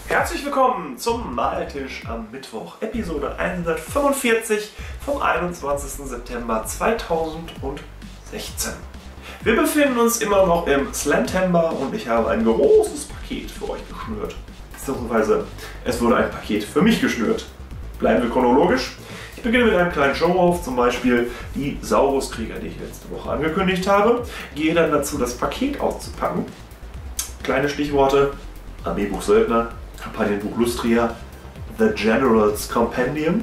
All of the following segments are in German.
Herzlich willkommen zum Maltisch am Mittwoch, Episode 145 vom 21. September 2016. Wir befinden uns immer noch im Slamtember und ich habe ein großes Paket für euch geschnürt. Beziehungsweise es wurde ein Paket für mich geschnürt. Bleiben wir chronologisch. Ich beginne mit einem kleinen Show-Off, zum Beispiel die Sauruskrieger, die ich letzte Woche angekündigt habe. Gehe dann dazu, das Paket auszupacken. Kleine Stichworte: Armeebuch Söldner, Kampagnenbuch Lustria, The General's Compendium.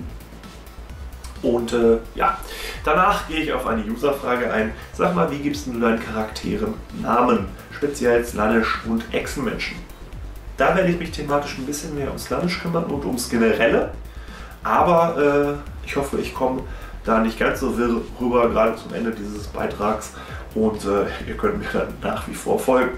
Und ja, danach gehe ich auf eine Userfrage ein. Sag mal, wie gibst du deinen Charakteren Namen, speziell Slaanesh und Echsenmenschen? Da werde ich mich thematisch ein bisschen mehr um Slaanesh kümmern und ums Generelle. Aber ich hoffe, ich komme da nicht ganz so wirr rüber, gerade zum Ende dieses Beitrags. Und ihr könnt mir dann nach wie vor folgen.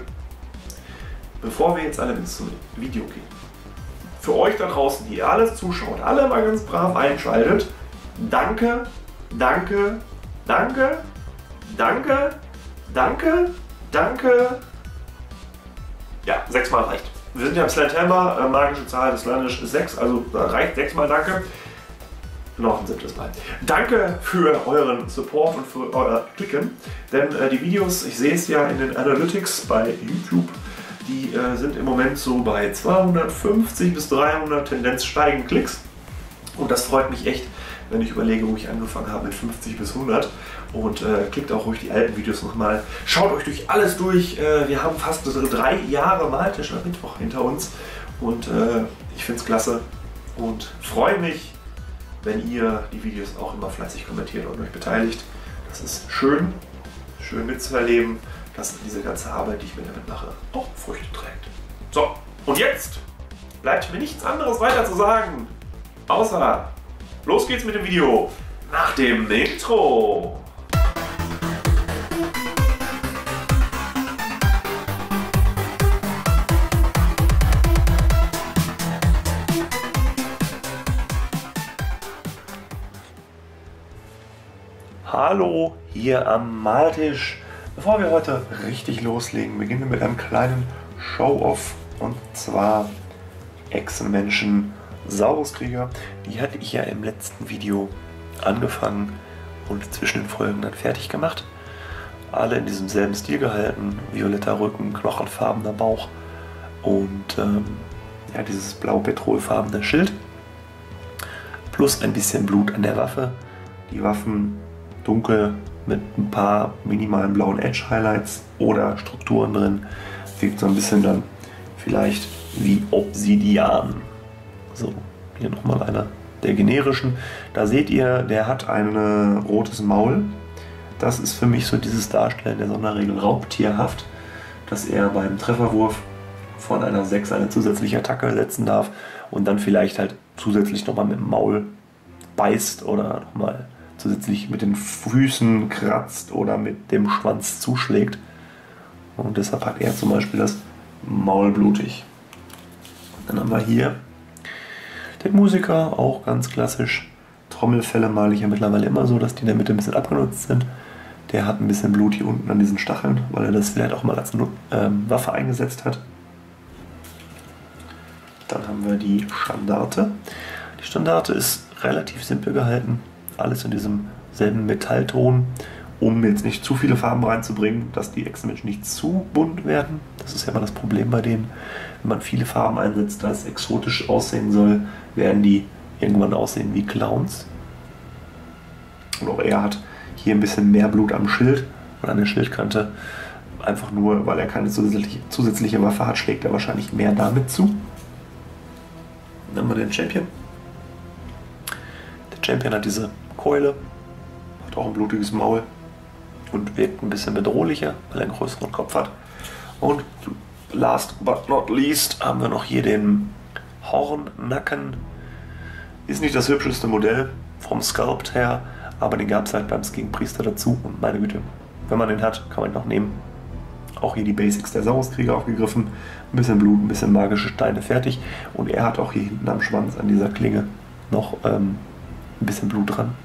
Bevor wir jetzt alle ins Video gehen, für euch da draußen, die ihr alles zuschaut, alle mal ganz brav einschaltet, danke, danke, danke, danke, danke, danke. Ja, 6-mal reicht. Wir sind ja im Slamtember, magische Zahl des Landes ist 6, also da reicht 6-mal danke. Noch ein 7. Mal. Danke für euren Support und für euer Klicken, denn die Videos, ich sehe es ja in den Analytics bei YouTube, die sind im Moment so bei 250 bis 300 Tendenz steigend Klicks. Und das freut mich echt, wenn ich überlege, wo ich angefangen habe mit 50 bis 100. Und klickt auch ruhig die alten Videos nochmal. Schaut euch durch alles durch. Wir haben fast 3 Jahre Maltisch am Mittwoch hinter uns. Und ich finde es klasse und freue mich, wenn ihr die Videos auch immer fleißig kommentiert und euch beteiligt. Das ist schön, schön mitzuerleben, dass diese ganze Arbeit, die ich mir damit mache, auch Früchte trägt. So, und jetzt bleibt mir nichts anderes weiter zu sagen, außer los geht's mit dem Video nach dem Intro. Hallo hier am Maltisch. Bevor wir heute richtig loslegen, beginnen wir mit einem kleinen Show-Off, und zwar Echsenmenschen Sauruskrieger. Die hatte ich ja im letzten Video angefangen und zwischen den Folgen dann fertig gemacht. Alle in diesem selben Stil gehalten, violetter Rücken, knochenfarbener Bauch und ja, dieses blau-petrolfarbene Schild plus ein bisschen Blut an der Waffe. Die Waffen dunkel mit ein paar minimalen blauen Edge-Highlights oder Strukturen drin. Wirkt so ein bisschen dann vielleicht wie Obsidian. So, hier nochmal einer der generischen. Da seht ihr, der hat ein rotes Maul. Das ist für mich so dieses Darstellen der Sonderregel raubtierhaft, dass er beim Trefferwurf von einer 6 eine zusätzliche Attacke setzen darf und dann vielleicht halt zusätzlich nochmal mit dem Maul beißt oder nochmal zusätzlich mit den Füßen kratzt oder mit dem Schwanz zuschlägt. Und deshalb hat er zum Beispiel das Maul blutig. Dann haben wir hier den Musiker, auch ganz klassisch. Trommelfelle male ich ja mittlerweile immer so, dass die in der Mitte ein bisschen abgenutzt sind. Der hat ein bisschen Blut hier unten an diesen Stacheln, weil er das vielleicht auch mal als Waffe eingesetzt hat. Dann haben wir die Standarte. Die Standarte ist relativ simpel gehalten. Alles in diesem selben Metallton, um jetzt nicht zu viele Farben reinzubringen, dass die Echsenmenschen nicht zu bunt werden. Das ist ja immer das Problem bei denen. Wenn man viele Farben einsetzt, da es exotisch aussehen soll, werden die irgendwann aussehen wie Clowns. Und auch er hat hier ein bisschen mehr Blut am Schild und an der Schildkante. Einfach nur, weil er keine zusätzliche Waffe hat, schlägt er wahrscheinlich mehr damit zu. Dann haben wir den Champion. Der Champion hat diese Keule, hat auch ein blutiges Maul und wirkt ein bisschen bedrohlicher, weil er einen größeren Kopf hat. Und last but not least haben wir noch hier den Hornnacken. Ist nicht das hübscheste Modell vom Sculpt her, aber den gab es halt beim Skingpriester dazu und meine Güte, wenn man den hat, kann man ihn noch nehmen. Auch hier die Basics der Sauruskrieger aufgegriffen. Ein bisschen Blut, ein bisschen magische Steine, fertig. Und er hat auch hier hinten am Schwanz an dieser Klinge noch ein bisschen Blut dran.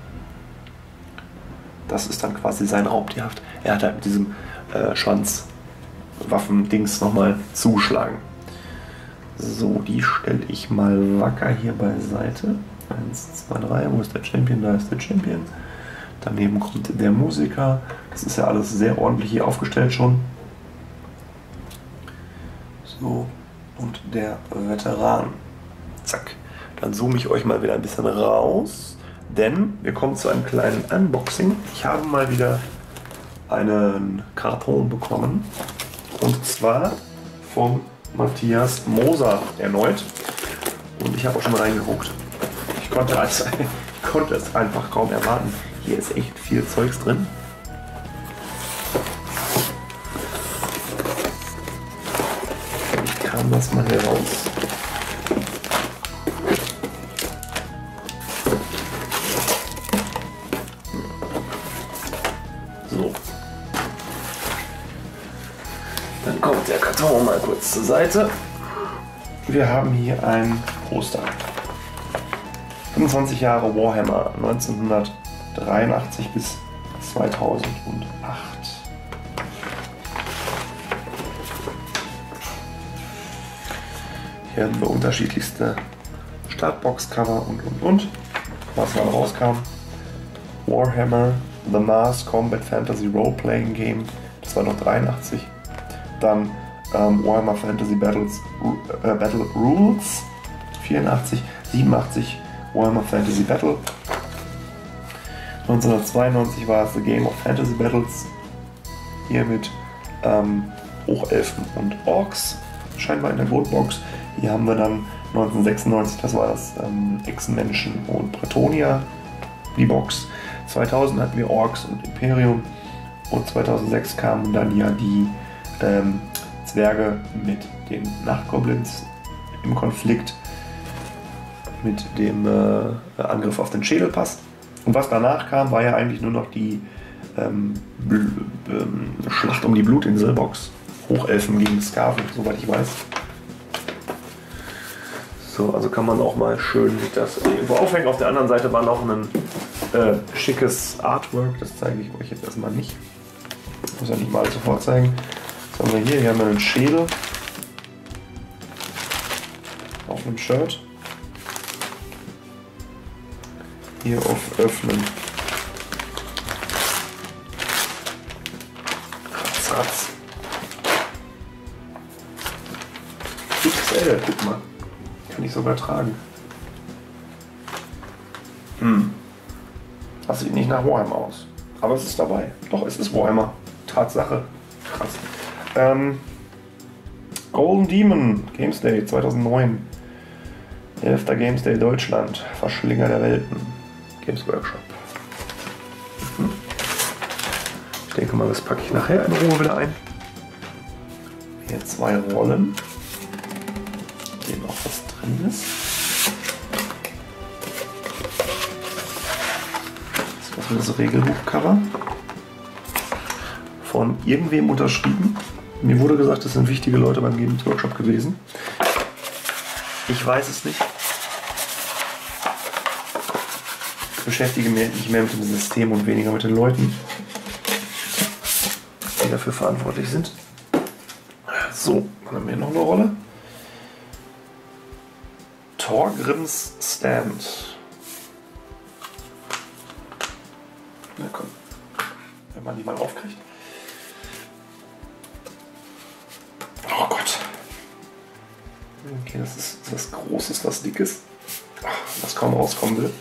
Das ist dann quasi sein Raubtierhaft. Er hat halt mit diesem Schwanzwaffen-Dings nochmal zuschlagen. So, die stelle ich mal wacker hier beiseite. 1, 2, 3. Wo ist der Champion? Da ist der Champion. Daneben kommt der Musiker. Das ist ja alles sehr ordentlich hier aufgestellt schon. So, und der Veteran. Zack. Dann zoome ich euch mal wieder ein bisschen raus. Denn wir kommen zu einem kleinen Unboxing. Ich habe mal wieder einen Karton bekommen. Und zwar vom Matthias Moser erneut. Und ich habe auch schon mal reingeguckt. Ich konnte es einfach kaum erwarten. Hier ist echt viel Zeugs drin. Ich kram das mal hier raus. So. Dann kommt der Karton mal kurz zur Seite. Wir haben hier ein Poster. 25 Jahre Warhammer, 1983 bis 2008. Hier haben wir unterschiedlichste Startbox-Cover und. Was dann rauskam. Warhammer, The Mass Combat Fantasy Role-Playing Game, das war noch 83. Dann Warhammer Fantasy Battle Rules, 84, 87 Warhammer Fantasy Battle. 1992 war es The Game of Fantasy Battles, hier mit Hochelfen und Orks, scheinbar in der Grundbox. Hier haben wir dann 1996, das war das Echsenmenschen und Bretonia, die Box. 2000 hatten wir Orks und Imperium und 2006 kamen dann ja die Zwerge mit den Nachtgoblins im Konflikt mit dem Angriff auf den Schädelpass. Und was danach kam, war ja eigentlich nur noch die Schlacht um die Blutinsel-Box. Hochelfen gegen Skaven, soweit ich weiß. So, also kann man auch mal schön das irgendwo aufhängen. Auf der anderen Seite war noch ein schickes Artwork, das zeige ich euch jetzt erstmal nicht. Ich muss ja nicht mal sofort zeigen. Was haben wir hier? Hier haben wir einen Schädel auf einem Shirt. Hier auf Öffnen. Ratz, ratz. XL, guck mal. Kann ich sogar tragen. Das sieht nicht nach Warhammer aus. Aber es ist dabei. Doch, es ist Warhammer. Tatsache. Krass. Golden Demon, Games Day 2009. 11. Games Day Deutschland. Verschlinger der Welten. Games Workshop. Ich denke mal, das packe ich nachher in Ruhe wieder ein. Hier 2 Rollen. Hier noch was drin ist. Das ist das Regelbuchcover. Von irgendwem unterschrieben. Mir wurde gesagt, das sind wichtige Leute beim Games Workshop gewesen. Ich weiß es nicht. Ich beschäftige mich mehr mit dem System und weniger mit den Leuten, die dafür verantwortlich sind. So, dann haben wir noch eine Rolle. Thorgrims Stand. Na komm, wenn man die mal aufkriegt. Oh Gott. Okay, das ist was Großes, was Dickes, was kaum rauskommen will.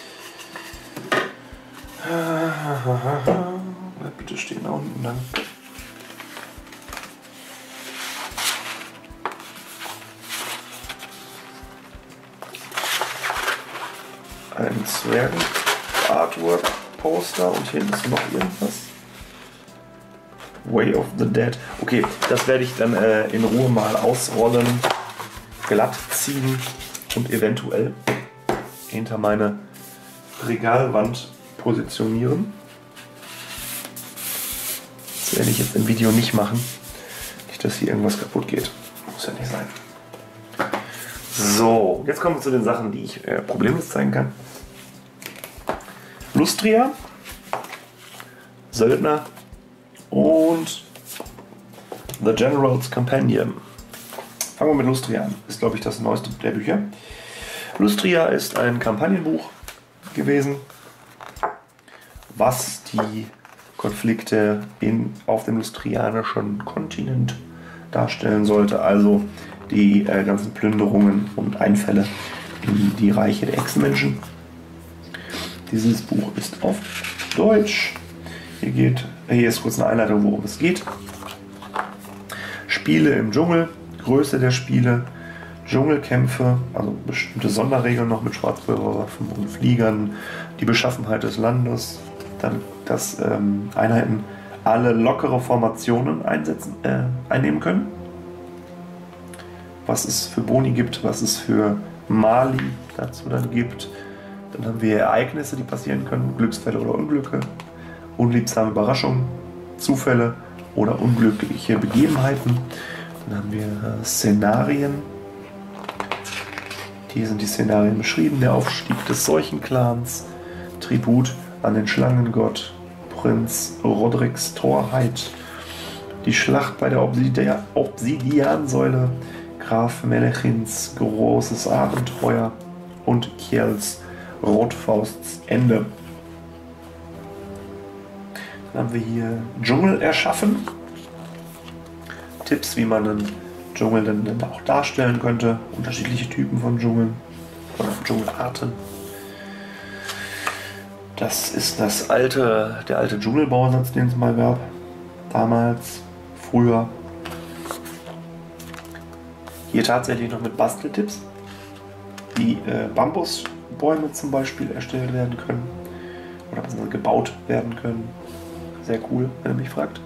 Bleib bitte stehen da unten dann. Ein Zwergen-Artwork-Poster und hier ist noch irgendwas. Way of the Dead. Okay, das werde ich dann in Ruhe mal ausrollen, glatt ziehen und eventuell hinter meine Regalwand positionieren. Das werde ich jetzt im Video nicht machen. Nicht, dass hier irgendwas kaputt geht. Muss ja nicht sein. So, jetzt kommen wir zu den Sachen, die ich problemlos zeigen kann. Lustria, Söldner und The General's Companion Fangen wir mit Lustria an. Ist, glaube ich, das neueste der Bücher. Lustria ist ein Kampagnenbuch gewesen, was die Konflikte auf dem lustrianischen Kontinent darstellen sollte. Also die ganzen Plünderungen und Einfälle in die Reiche der Echsenmenschen. Dieses Buch ist auf Deutsch. Hier ist kurz eine Einleitung, worum es geht. Spiele im Dschungel, Größe der Spiele, Dschungelkämpfe, also bestimmte Sonderregeln noch mit Schwarzpulverwaffen und Fliegern, die Beschaffenheit des Landes, dann dass Einheiten alle lockere Formationen einnehmen können, was es für Boni gibt, was es für Mali dazu dann gibt. Dann haben wir Ereignisse, die passieren können, Glücksfälle oder Unglücke, unliebsame Überraschungen, Zufälle oder unglückliche Begebenheiten. Dann haben wir Szenarien. Hier sind die Szenarien beschrieben. Der Aufstieg des Seuchenclans, Tribut an den Schlangengott, Prinz Roderiks Torheit, die Schlacht bei der Obsidiansäule, Graf Melechins großes Abenteuer und Kjells Rotfausts Ende. Dann haben wir hier Dschungel erschaffen. Tipps, wie man einen Dschungel dann auch darstellen könnte. Unterschiedliche Typen von Dschungeln oder Dschungelarten. Das ist der alte Dschungelbausatz, den es mal gab. Damals, früher. Hier tatsächlich noch mit Basteltipps, wie Bambusbäume zum Beispiel erstellt werden können oder gebaut werden können. Sehr cool, wenn ihr mich fragt.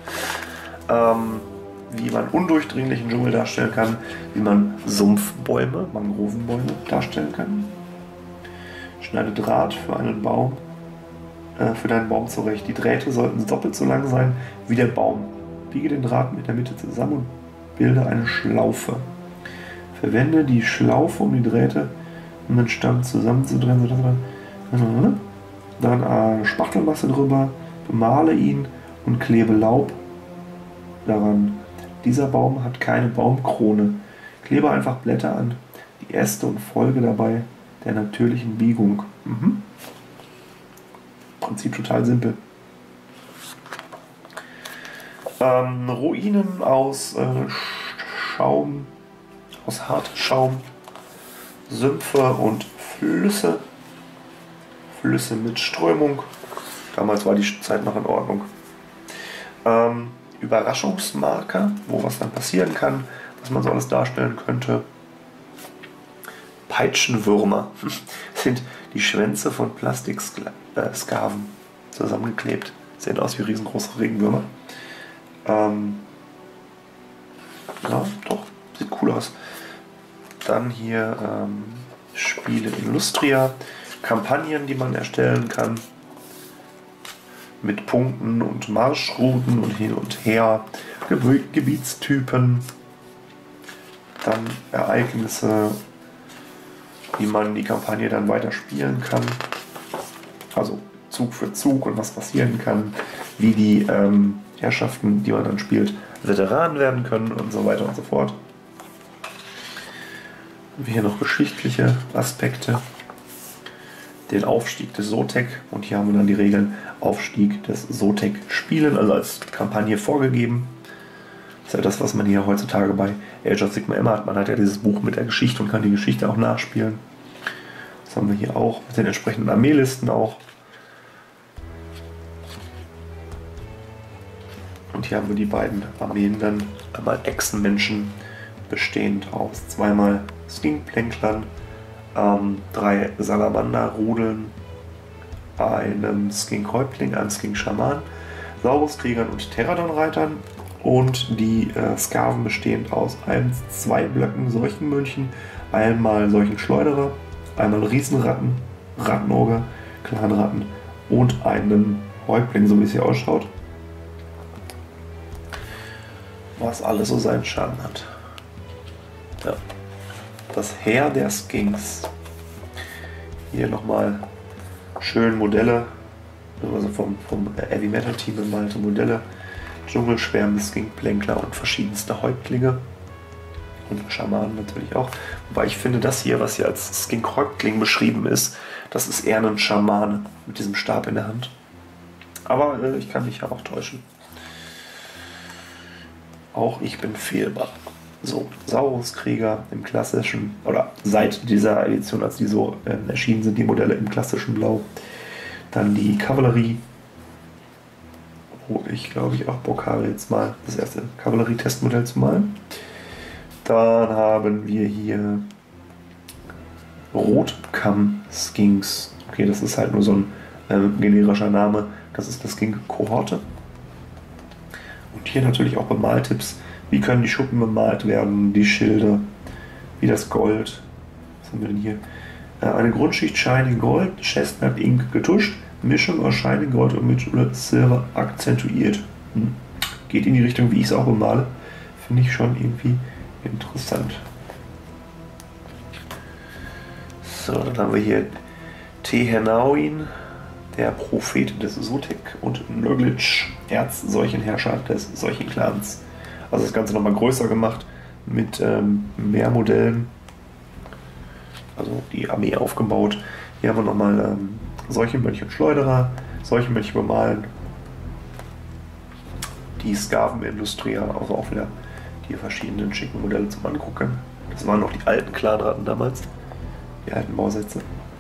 Wie man undurchdringlichen Dschungel darstellen kann, wie man Sumpfbäume, Mangrovenbäume darstellen kann. Schneide Draht für deinen Baum zurecht. Die Drähte sollten doppelt so lang sein wie der Baum. Biege den Draht mit der Mitte zusammen und bilde eine Schlaufe. Verwende die Schlaufe, um die Drähte um den Stamm zusammenzudrehen. Dann Spachtelmasse drüber, bemale ihn und klebe Laub daran. Dieser Baum hat keine Baumkrone. Klebe einfach Blätter an die Äste und folge dabei der natürlichen Biegung. Prinzip total simpel. Ruinen aus Schaum, aus Hartschaum, Sümpfe und Flüsse. Flüsse mit Strömung. Damals war die Zeit noch in Ordnung. Überraschungsmarker, wo was dann passieren kann, was man so alles darstellen könnte. Peitschenwürmer sind die Schwänze von Plastiksklaven zusammengeklebt. Sehen aus wie riesengroße Regenwürmer. Ja, doch, sieht cool aus. Dann hier Spiele in Lustria, Kampagnen, die man erstellen kann. Mit Punkten und Marschrouten und hin und her, Gebietstypen, dann Ereignisse, wie man die Kampagne dann weiter spielen kann, also Zug für Zug und was passieren kann, wie die Herrschaften, die man dann spielt, Veteranen werden können und so weiter und so fort. Haben wir hier noch geschichtliche Aspekte. Den Aufstieg des Sotek und hier haben wir dann die Regeln Aufstieg des Sotek spielen, also als Kampagne vorgegeben. Das ist ja das, was man hier heutzutage bei Age of Sigmar immer hat. Man hat ja dieses Buch mit der Geschichte und kann die Geschichte auch nachspielen. Das haben wir hier auch mit den entsprechenden Armeelisten auch. Und hier haben wir die beiden Armeen dann, einmal Echsenmenschen, bestehend aus zweimal Skinkplänklern, 3 Salamander-Rudeln, einem Skink-Häuptling, einem Skink-Schaman, Sauruskriegern und Terradon-Reitern und die Skaven bestehend aus 2 Blöcken Seuchenmönchen, einmal Seuchenschleuderer, einmal Riesenratten, Rattenoger, Clanratten und einem Häuptling, so wie es hier ausschaut. Was alles so seinen Charme hat. Ja. Das Heer der Skinks. Hier nochmal schön Modelle, also vom Heavy Metal Team bemalte Modelle, Dschungelschwärme, Skinkplänkler und verschiedenste Häuptlinge Und Schamanen natürlich auch. Wobei ich finde, das hier, was hier als Skinkräutling beschrieben ist, das ist eher ein Schamane mit diesem Stab in der Hand. Aber ich kann mich ja auch täuschen. Auch ich bin fehlbar. So, Sauruskrieger im klassischen, oder seit dieser Edition, als die so erschienen sind, die Modelle im klassischen Blau. Dann die Kavallerie, wo ich glaube ich auch Bock habe, jetzt mal das erste Kavallerie-Testmodell zu malen. Dann haben wir hier Rotkamm-Skinks. Okay, das ist halt nur so ein generischer Name. Das ist das Skink-Kohorte. Und hier natürlich auch Bemaltipps. Wie können die Schuppen bemalt werden, die Schilde, wie das Gold. Was haben wir denn hier? Eine Grundschicht Shining Gold, Chestnut Ink getuscht, Mischung aus Shining Gold und mit Silber akzentuiert. Geht in die Richtung, wie ich es auch bemale. Finde ich schon irgendwie interessant. So, dann haben wir hier Tehenauin, der Prophet des Sutek, und Nöglitsch, Erzseuchenherrscher des Seuchenclans. Also das Ganze nochmal größer gemacht mit mehr Modellen. Also die Armee aufgebaut. Hier haben wir nochmal Seuchenmönch und Schleuderer, Seuchenmönch bemalen. Die Skaven-Industrie, also auch wieder die verschiedenen schicken Modelle zum Angucken. Das waren noch die alten Clanratten damals, die alten Bausätze.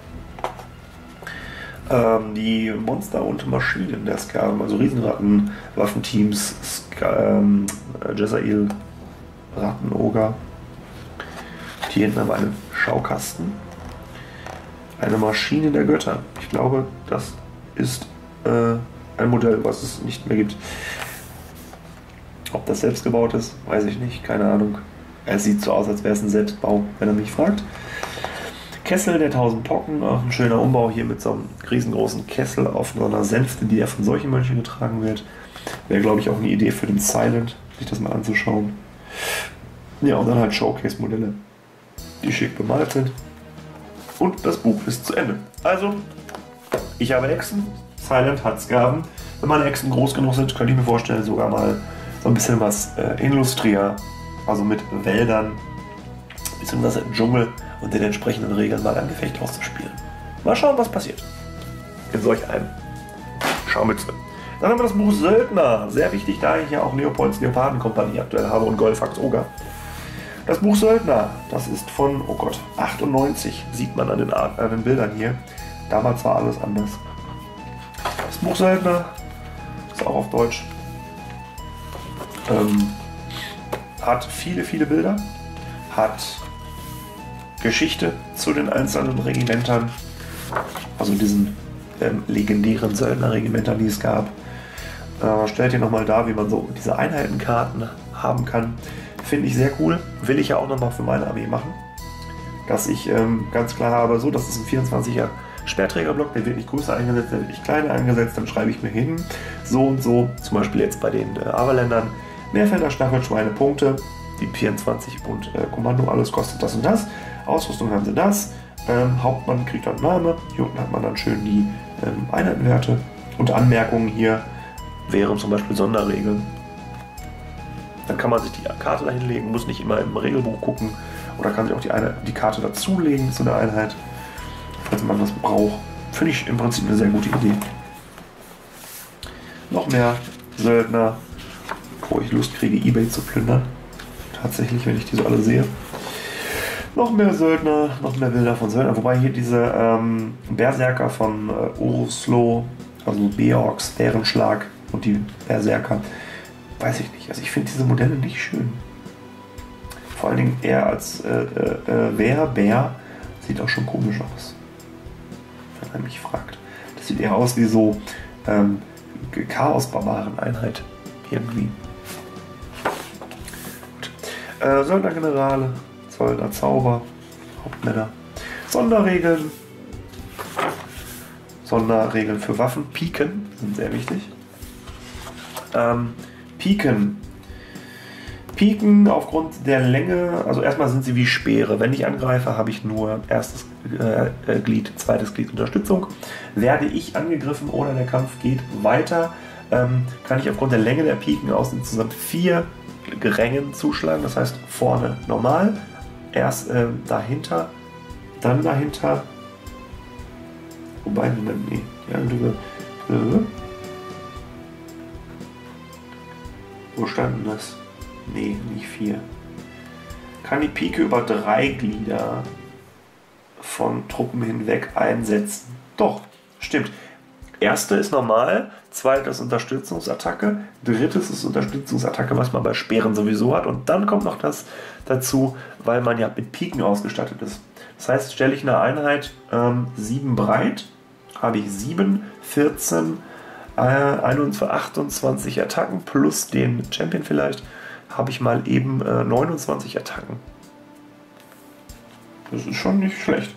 Die Monster und Maschinen der Skaven, also Riesenratten, Waffenteams, Jezzail, Rattenoger. Hier hinten haben wir einen Schaukasten. Eine Maschine der Götter. Ich glaube, das ist ein Modell, was es nicht mehr gibt. Ob das selbst gebaut ist, weiß ich nicht, keine Ahnung. Es sieht so aus, als wäre es ein Selbstbau, wenn er mich fragt. Kessel der 1000 Pocken, auch ein schöner Umbau hier mit so einem riesengroßen Kessel auf so einer Sänfte, die ja von solchen Mönchen getragen wird. Wäre, glaube ich, auch eine Idee für den Silent, sich das mal anzuschauen. Ja, und dann halt Showcase-Modelle, die schick bemalt sind. Und das Buch ist zu Ende. Also, ich habe Echsen, Silent hat Skaven. Wenn meine Echsen groß genug sind, könnte ich mir vorstellen, sogar mal so ein bisschen was Industria, also mit Wäldern, beziehungsweise im Dschungel und den entsprechenden Regeln mal ein Gefecht auszuspielen. Mal schauen, was passiert. In solch einem Schaumütze. Dann haben wir das Buch Söldner. Sehr wichtig, da ich ja auch Leopolds Leopardenkompanie aktuell habe und Golfax Oger. Das Buch Söldner, das ist von, oh Gott, 98, sieht man an den Bildern hier. Damals war alles anders. Das Buch Söldner ist auch auf Deutsch. Hat viele, viele Bilder. Hat Geschichte zu den einzelnen Regimentern, also diesen legendären Söldnerregimentern, die es gab. Stellt hier nochmal dar, wie man so diese Einheitenkarten haben kann. Finde ich sehr cool. Will ich ja auch nochmal für meine Armee machen. Dass ich ganz klar habe, so, das ist ein 24er Sperrträgerblock, der wird nicht größer eingesetzt, der wird nicht kleiner eingesetzt. Dann schreibe ich mir hin, so und so, zum Beispiel jetzt bei den Aberländern, Mehrfelder Staffelschweine, Punkte, die 24 und Kommando, alles kostet das und das. Ausrüstung haben sie das. Hauptmann kriegt dann Name. Hier unten hat man dann schön die Einheitenwerte. Und Anmerkungen hier wären zum Beispiel Sonderregeln. Dann kann man sich die Karte dahinlegen, muss nicht immer im Regelbuch gucken. Oder kann sich auch die Karte dazulegen zu der Einheit, falls man das braucht. Finde ich im Prinzip eine sehr gute Idee. Noch mehr Söldner, wo ich Lust kriege, eBay zu plündern. Tatsächlich, wenn ich die so alle sehe. Noch mehr Söldner, noch mehr Bilder von Söldner. Wobei hier diese Berserker von Uruslo, also Beorgs, Bärenschlag und die Berserker, weiß ich nicht. Also ich finde diese Modelle nicht schön. Vor allen Dingen eher als Bär sieht auch schon komisch aus. Wenn man mich fragt. Das sieht eher aus wie so Chaos-Barbaren-Einheit. Irgendwie. Gut. Söldnergenerale. Söldner, Zauber, Hauptmänner. Sonderregeln. Sonderregeln für Waffen. Piken sind sehr wichtig. Piken. Piken aufgrund der Länge, also erstmal sind sie wie Speere. Wenn ich angreife, habe ich nur erstes Glied, zweites Glied Unterstützung. Werde ich angegriffen oder der Kampf geht weiter, kann ich aufgrund der Länge der Piken aus insgesamt 4 Rängen zuschlagen. Das heißt, vorne normal, erst dahinter, dann dahinter. Wobei, Moment, nee. Ja, wo stand denn das? Nee, nicht 4. Kann die Pike über 3 Glieder von Truppen hinweg einsetzen? Doch, stimmt. Erste ist normal, zweite ist Unterstützungsattacke, drittes ist Unterstützungsattacke, was man bei Speeren sowieso hat. Und dann kommt noch das dazu, weil man ja mit Piken ausgestattet ist. Das heißt, stelle ich eine Einheit 7 breit, habe ich 7, 14, 28 Attacken plus den Champion vielleicht, habe ich mal eben 29 Attacken. Das ist schon nicht schlecht.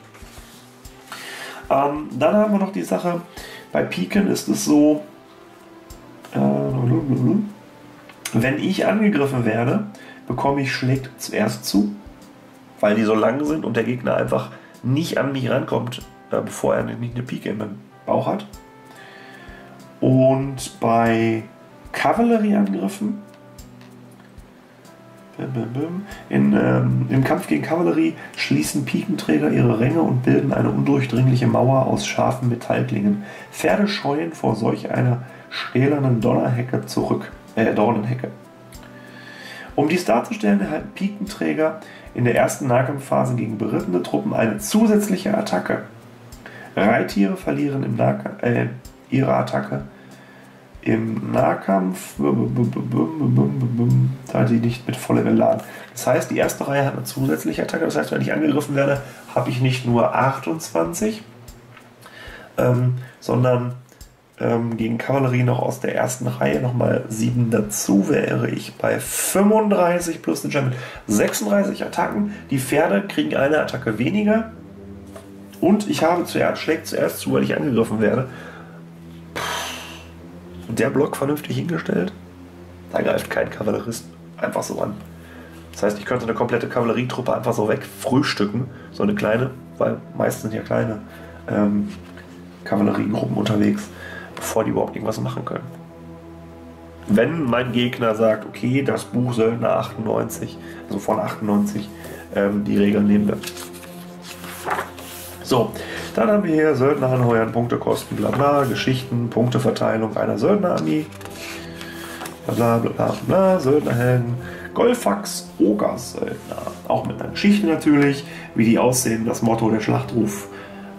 Dann haben wir noch die Sache, bei Piken ist es so, wenn ich angegriffen werde, bekomme ich Schlägt zuerst zu, weil die so lang sind und der Gegner einfach nicht an mich rankommt, bevor er nicht eine Pike im Bauch hat. Und bei Kavallerieangriffen, im Kampf gegen Kavallerie schließen Pikenträger ihre Ränge und bilden eine undurchdringliche Mauer aus scharfen Metallklingen. Pferde scheuen vor solch einer stählernen Dornenhecke. Um dies darzustellen, erhalten Pikenträger in der ersten Nahkampfphase gegen berittene Truppen eine zusätzliche Attacke. Reittiere verlieren ihre Attacke im Nahkampf, da sie nicht mit voller geladen. Das heißt, die erste Reihe hat eine zusätzliche Attacke. Das heißt, wenn ich angegriffen werde, habe ich nicht nur 28, sondern gegen Kavallerie noch aus der ersten Reihe nochmal 7 dazu, wäre ich bei 35 plus den Champion 36 Attacken. Die Pferde kriegen eine Attacke weniger und ich habe schlägt zuerst zu, weil ich angegriffen werde. Der Block vernünftig hingestellt, da greift kein Kavallerist einfach so an. Das heißt, ich könnte eine komplette Kavallerietruppe einfach so wegfrühstücken, so eine kleine, weil meistens sind ja kleine Kavalleriegruppen unterwegs, bevor die überhaupt irgendwas machen können. Wenn mein Gegner sagt, okay, das Buch Söldner 98, also von 98, die Regeln nehmen wir. So, dann haben wir hier Söldner anheuern, Punktekosten, bla bla, Geschichten, Punkteverteilung einer Söldnerarmee, bla bla bla bla, Söldnerhelden, Golfax, Ogersöldner, auch mit einer Geschichte natürlich, wie die aussehen, das Motto, der Schlachtruf,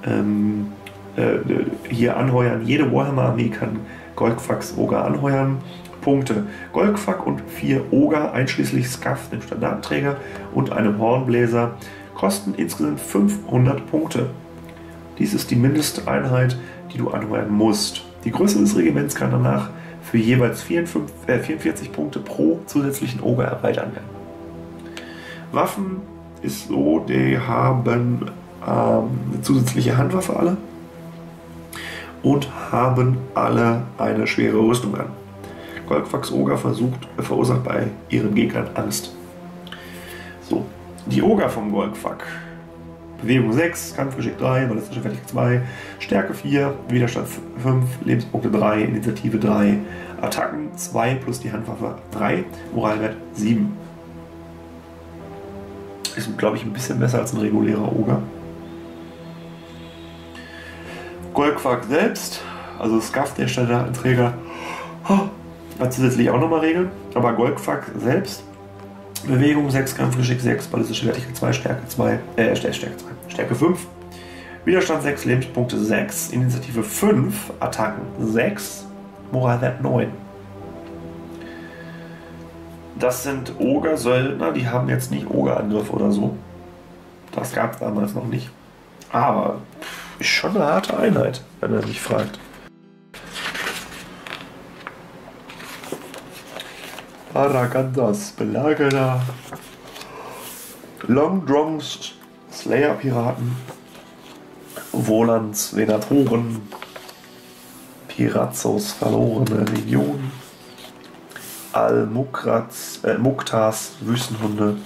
hier anheuern, jede Warhammer-Armee kann Golfax Oger anheuern, Punkte, Golfak und 4 Oger, einschließlich Skaff, dem Standardträger und einem Hornbläser, kosten insgesamt 500 Punkte. Dies ist die Mindesteinheit, die du anheuern musst. Die Größe des Regiments kann danach für jeweils 44 Punkte pro zusätzlichen Oger erweitert werden. Waffen ist so, die haben eine zusätzliche Handwaffe alle und haben alle eine schwere Rüstung an. Golfax Oger verursacht bei ihren Gegnern Angst. So, die Oger vom Golfak. Bewegung 6, Kampfgeschick 3, ballistische Fertigkeit 2, Stärke 4, Widerstand 5, Lebenspunkte 3, Initiative 3, Attacken 2 plus die Handwaffe 3, Moralwert 7. Ist, glaube ich, ein bisschen besser als ein regulärer Oger. Golfak selbst, also Skaff, der Standardträger, hat zusätzlich auch nochmal Regeln, aber Golfak selbst, Bewegung 6, Kampfgeschick 6, ballistische Fertigkeit 2, Stärke 5, Widerstand 6, Lebenspunkte 6, Initiative 5, Attacken 6, Moralwert 9. Das sind Oger-Söldner, die haben jetzt nicht Oger-Angriff oder so. Das gab es damals noch nicht. Aber ist schon eine harte Einheit, wenn er mich fragt. Aragandas, Belagerer, Longdrongs, Slayer-Piraten, Volans, Venatoren, Pirazos, verlorene Legion, Muktas, Wüstenhunde,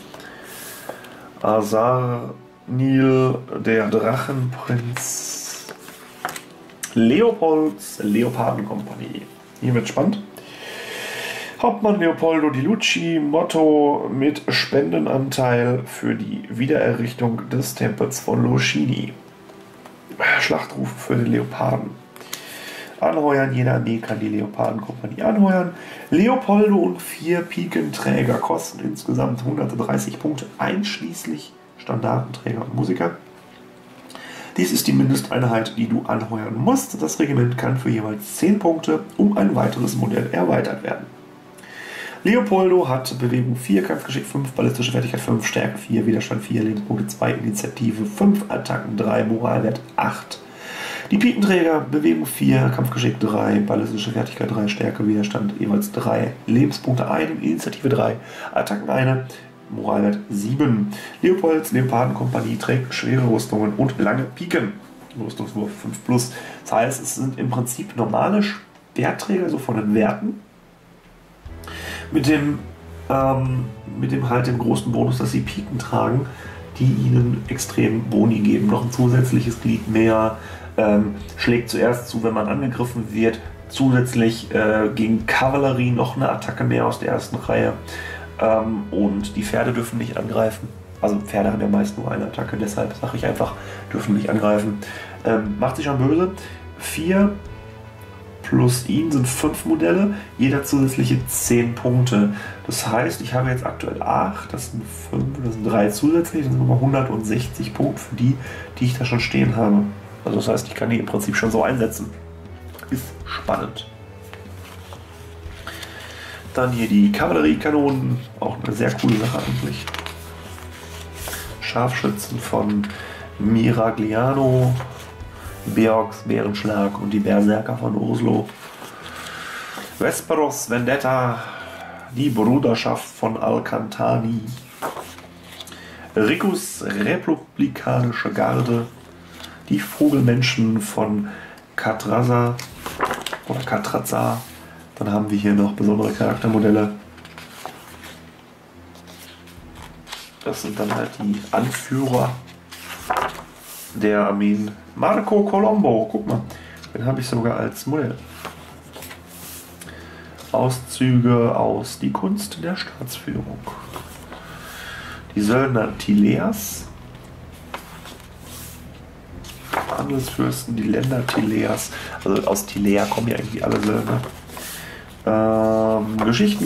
Azar-Nil, der Drachenprinz, Leopolds Leopardenkompanie. Hier wird spannend. Hauptmann Leopoldo Di Lucci, Motto mit Spendenanteil für die Wiedererrichtung des Tempels von Locini. Schlachtruf für die Leoparden. Anheuern, jede Armee kann die Leopardenkompanie anheuern. Leopoldo und 4 Pikenträger kosten insgesamt 130 Punkte, einschließlich Standardenträger und Musiker. Dies ist die Mindesteinheit, die du anheuern musst. Das Regiment kann für jeweils 10 Punkte um ein weiteres Modell erweitert werden. Leopoldo hat Bewegung 4, Kampfgeschick 5, ballistische Fertigkeit 5, Stärke 4, Widerstand 4, Lebenspunkte 2, Initiative 5, Attacken 3, Moralwert 8. Die Pikenträger, Bewegung 4, Kampfgeschick 3, ballistische Fertigkeit 3, Stärke, Widerstand jeweils 3, Lebenspunkte 1, Initiative 3, Attacken 1, Moralwert 7. Leopolds Leopardenkompanie trägt schwere Rüstungen und lange Piken. Rüstungswurf 5+. Das heißt, es sind im Prinzip normale Schwertträger, so von den Werten. Mit dem halt dem großen Bonus, dass sie Piken tragen, die ihnen extrem Boni geben. Noch ein zusätzliches Glied mehr, schlägt zuerst zu, wenn man angegriffen wird. Zusätzlich gegen Kavallerie noch eine Attacke mehr aus der ersten Reihe. Und die Pferde dürfen nicht angreifen. Also Pferde haben ja meist nur eine Attacke, deshalb sage ich einfach, dürfen nicht angreifen. Macht sich schon böse. 4 plus ihn sind 5 Modelle, jeder zusätzliche 10 Punkte. Das heißt, ich habe jetzt aktuell 8, das sind 5, das sind 3 zusätzlich, das sind nochmal 160 Punkte für die, die ich da schon stehen habe. Also das heißt, ich kann die im Prinzip schon so einsetzen. Ist spannend. Dann hier die Kavalleriekanonen, auch eine sehr coole Sache eigentlich. Scharfschützen von Miragliano, Beorgs Bärenschlag und die Berserker von Oslo. Vesperos Vendetta, die Bruderschaft von Alcantani. Ricus Republikanische Garde, die Vogelmenschen von Catraza oder Catraza. Dann haben wir hier noch besondere Charaktermodelle. Das sind dann halt die Anführer der Armeen. Marco Colombo, guck mal, den habe ich sogar als Modell. Auszüge aus Die Kunst der Staatsführung. Die Söldner Tileas. Handelsfürsten, die Länder Tileas. Also aus Tilea kommen ja irgendwie alle Söldner. Geschichten.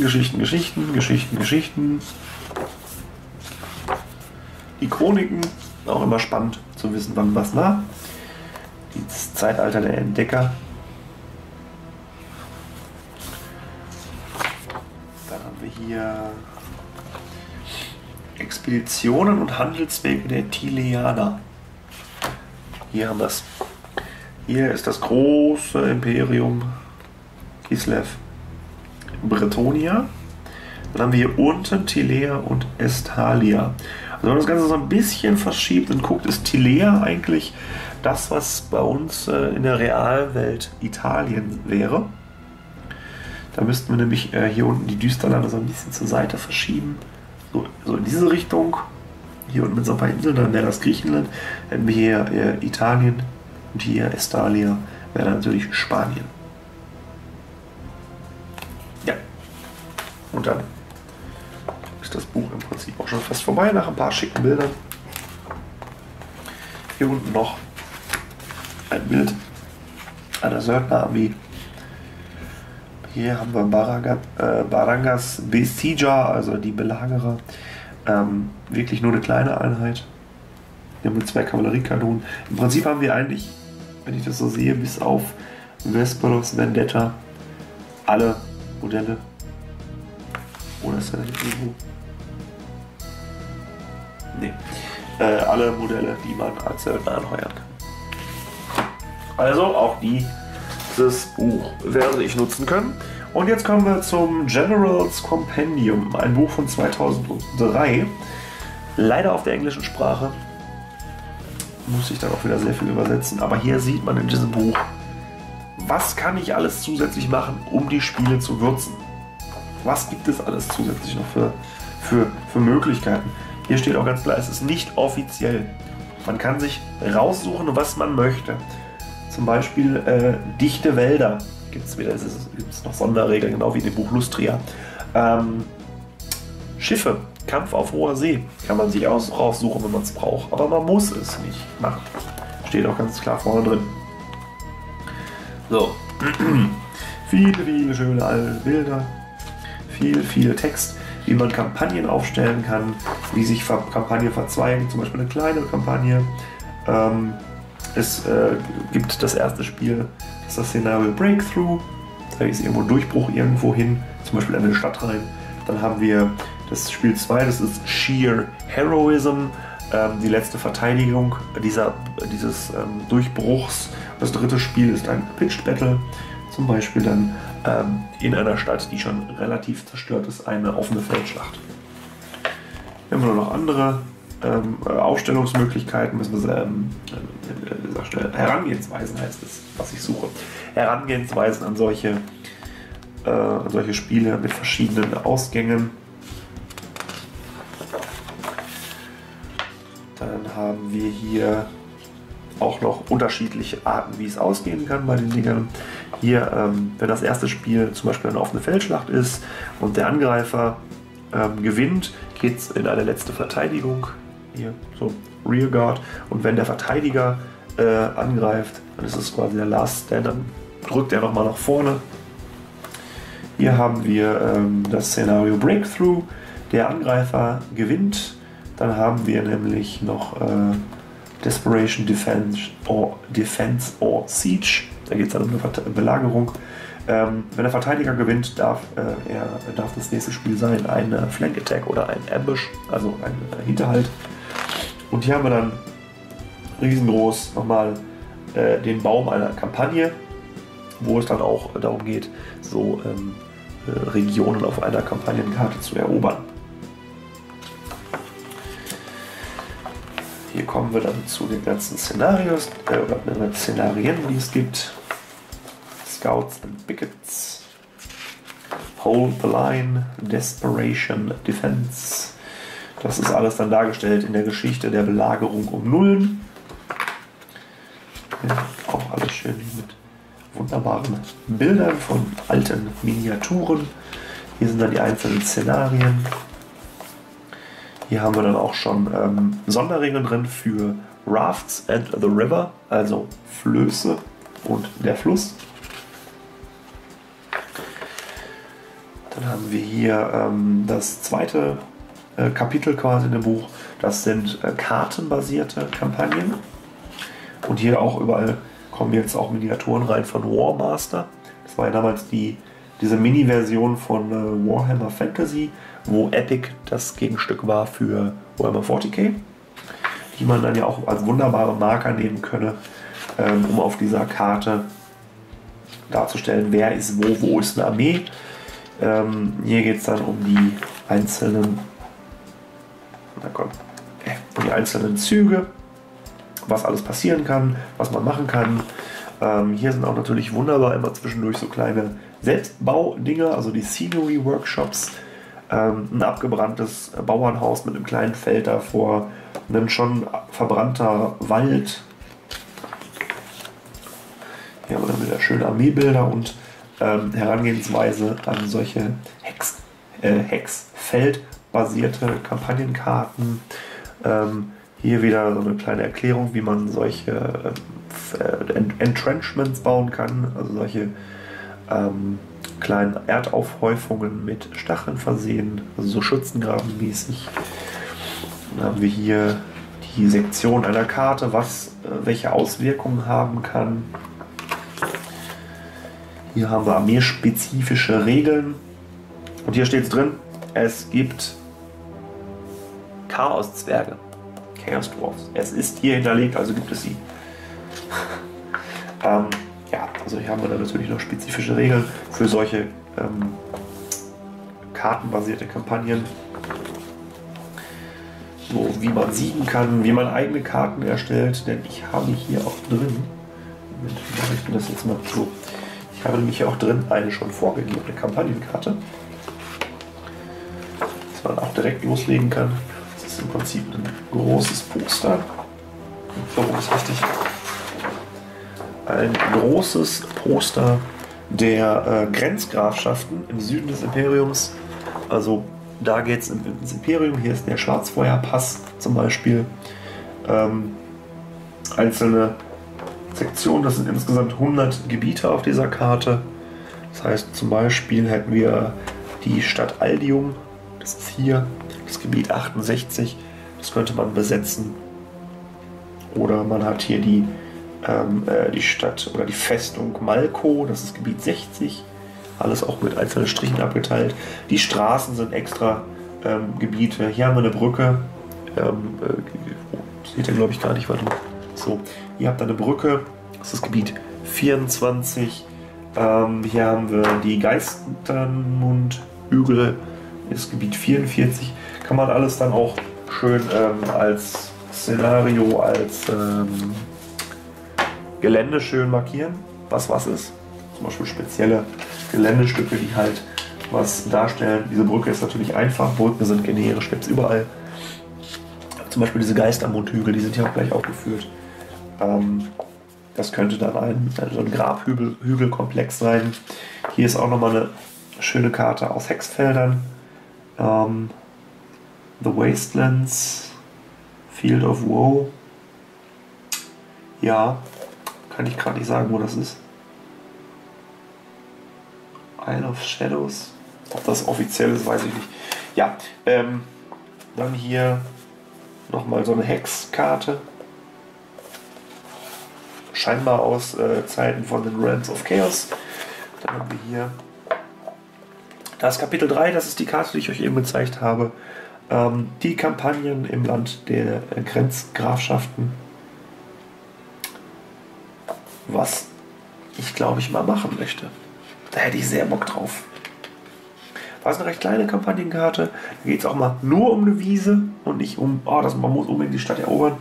Die Chroniken, auch immer spannend zu wissen, wann was war. Das Zeitalter der Entdecker. Dann haben wir hier Expeditionen und Handelswege der Tileaner. Hier haben wir es. Hier ist das große Imperium Kislev Bretonia. Dann haben wir hier unten Tilea und Estalia. Also wenn man das Ganze so ein bisschen verschiebt und guckt, ist Tilea eigentlich das, was bei uns in der Realwelt Italien wäre. Da müssten wir nämlich hier unten die Düsterlande so ein bisschen zur Seite verschieben. So in diese Richtung. Hier unten mit so ein paar Inseln, dann wäre das Griechenland. Dann hätten wir hier Italien und hier Estalia wäre dann natürlich Spanien. Ja. Und dann ist das Buch im Prinzip auch schon fast vorbei, nach ein paar schicken Bildern. Hier unten noch ein Bild einer Söldnerarmee. Hier haben wir Barangas Besieger, also die Belagerer. Wirklich nur eine kleine Einheit. Wir haben mit 2 Kavalleriekanonen. Im Prinzip haben wir eigentlich, wenn ich das so sehe, bis auf Vesperos Vendetta alle Modelle. Oder ist da nicht irgendwo? Nee. Alle Modelle, die man als Söldner anheuern kann. Also auch dieses Buch werde ich nutzen können. Und jetzt kommen wir zum General's Compendium, ein Buch von 2003. Leider auf der englischen Sprache. Muss ich dann auch wieder sehr viel übersetzen. Aber hier sieht man in diesem Buch, was kann ich alles zusätzlich machen, um die Spiele zu würzen. Was gibt es alles zusätzlich noch für Möglichkeiten? Hier steht auch ganz klar, es ist nicht offiziell. Man kann sich raussuchen, was man möchte. Zum Beispiel dichte Wälder gibt's noch Sonderregeln, genau wie in dem Buch Lustria. Schiffe, Kampf auf hoher See, kann man sich raussuchen, wenn man es braucht, aber man muss es nicht machen. Steht auch ganz klar vorne drin. So, viele schöne alte Bilder, viel Text, wie man Kampagnen aufstellen kann, wie sich Kampagnen verzweigen, zum Beispiel eine kleine Kampagne. Es gibt das erste Spiel, das ist das Szenario Breakthrough, da ist irgendwo ein Durchbruch irgendwo hin, zum Beispiel in eine Stadt rein. Dann haben wir das Spiel 2, das ist Sheer Heroism, die letzte Verteidigung dieses Durchbruchs. Das dritte Spiel ist ein Pitched Battle, zum Beispiel dann in einer Stadt, die schon relativ zerstört ist, eine offene Feldschlacht. Wir haben noch andere Aufstellungsmöglichkeiten, Herangehensweisen heißt es, was ich suche. Herangehensweisen an solche Spiele mit verschiedenen Ausgängen. Dann haben wir hier auch noch unterschiedliche Arten, wie es ausgehen kann bei den Dingern. Hier, wenn das erste Spiel zum Beispiel eine offene Feldschlacht ist und der Angreifer gewinnt, geht es in eine letzte Verteidigung. Hier, so Rearguard. Und wenn der Verteidiger angreift, dann ist es quasi der Last Stand, dann drückt er nochmal nach vorne. Hier haben wir das Szenario Breakthrough. Der Angreifer gewinnt. Dann haben wir nämlich noch Desperation Defense or Siege. Da geht es dann um eine Belagerung. Wenn der Verteidiger gewinnt, darf das nächste Spiel sein ein Flank Attack oder ein Ambush, also ein Hinterhalt. Und hier haben wir dann riesengroß nochmal den Baum einer Kampagne, wo es dann auch darum geht, so Regionen auf einer Kampagnenkarte zu erobern. Hier kommen wir dann zu den ganzen Szenarios, oder Szenarien, die es gibt. Scouts and Pickets, Hold the Line, Desperation, Defense. Das ist alles dann dargestellt in der Geschichte der Belagerung um Nullen. Ja, auch alles schön mit wunderbaren Bildern von alten Miniaturen. Hier sind dann die einzelnen Szenarien. Hier haben wir dann auch schon Sonderregeln drin für Rafts and the River, also Flöße und der Fluss. Dann haben wir hier das zweite Kapitel quasi in dem Buch. Das sind kartenbasierte Kampagnen. Und hier auch überall kommen jetzt auch Miniaturen rein von Warmaster. Das war ja damals diese Mini-Version von Warhammer Fantasy, wo Epic das Gegenstück war für Warhammer 40k, die man dann ja auch als wunderbare Marker nehmen könne, um auf dieser Karte darzustellen, wer ist wo ist eine Armee. Hier geht es dann um die einzelnen Züge, was alles passieren kann, was man machen kann. Hier sind auch natürlich wunderbar immer zwischendurch so kleine Selbstbaudinger, also die Scenery Workshops, ein abgebranntes Bauernhaus mit einem kleinen Feld davor, ein schon verbrannter Wald. Hier haben wir dann wieder schöne Armeebilder und Herangehensweise an solche Hexfeldbasierte Kampagnenkarten. Hier wieder so eine kleine Erklärung, wie man solche Entrenchments bauen kann, also solche kleinen Erdaufhäufungen mit Stacheln versehen, also so Schützengrabenmäßig. Dann haben wir hier die Sektion einer Karte, welche Auswirkungen haben kann. Hier haben wir armeespezifische Regeln. Und hier steht es drin, es gibt Chaos-Zwerge. Chaos Dwarfs. Es ist hier hinterlegt, also gibt es sie. Ja, also hier haben wir dann natürlich noch spezifische Regeln für solche kartenbasierte Kampagnen. So, wie man siegen kann, wie man eigene Karten erstellt, denn ich habe hier auch drin, Moment, ich das jetzt mal so. Ich habe nämlich hier auch drin eine schon vorgegebene Kampagnenkarte, dass man auch direkt loslegen kann. Das ist im Prinzip ein großes Poster. So ist richtig. Ein großes Poster der Grenzgrafschaften im Süden des Imperiums. Also da geht es ins Imperium, hier ist der Schwarzfeuerpass zum Beispiel. Einzelne Sektionen, das sind insgesamt 100 Gebiete auf dieser Karte. Das heißt zum Beispiel hätten wir die Stadt Aldium, das ist hier, das Gebiet 68, das könnte man besetzen. Oder man hat hier die Stadt oder die Festung Malko, das ist Gebiet 60, alles auch mit einzelnen Strichen abgeteilt. Die Straßen sind extra Gebiete. Hier haben wir eine Brücke, seht ihr glaube ich gar nicht, warte. So, ihr habt eine Brücke, das ist Gebiet 24. Hier haben wir die Geistermund-Hügel, das ist Gebiet 44. Kann man alles dann auch schön als Szenario, als Gelände schön markieren, was ist. Zum Beispiel spezielle Geländestücke, die halt was darstellen. Diese Brücke ist natürlich einfach, Brücken sind generisch, gibt es überall. Zum Beispiel diese Geistermundhügel, die sind hier auch gleich aufgeführt. Das könnte dann so ein Grabhügelkomplex sein. Hier ist auch nochmal eine schöne Karte aus Hexfeldern. The Wastelands, Field of Woe. Ja, kann ich gerade nicht sagen, wo das ist. Isle of Shadows. Ob das offiziell ist, weiß ich nicht. Ja, dann hier nochmal so eine Hexkarte. Scheinbar aus Zeiten von den Realms of Chaos. Dann haben wir hier das Kapitel 3, das ist die Karte, die ich euch eben gezeigt habe. Die Kampagnen im Land der Grenzgrafschaften. Was ich glaube ich mal machen möchte. Da hätte ich sehr Bock drauf. War es eine recht kleine Kampagnenkarte. Da geht es auch mal nur um eine Wiese und nicht um, man muss unbedingt die Stadt erobern.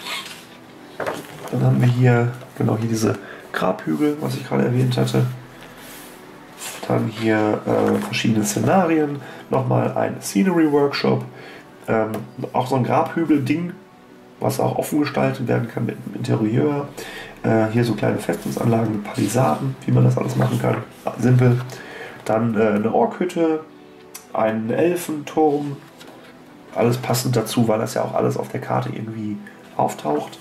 Dann haben wir hier, genau hier diese Grabhügel, was ich gerade erwähnt hatte. Dann hier verschiedene Szenarien. Nochmal ein Scenery Workshop. Auch so ein Grabhügel-Ding, was auch offen gestaltet werden kann mit dem Interieur. Hier so kleine Festungsanlagen mit Palisaden, wie man das alles machen kann. Simpel. Dann eine Orkhütte, einen Elfenturm. Alles passend dazu, weil das ja auch alles auf der Karte irgendwie auftaucht.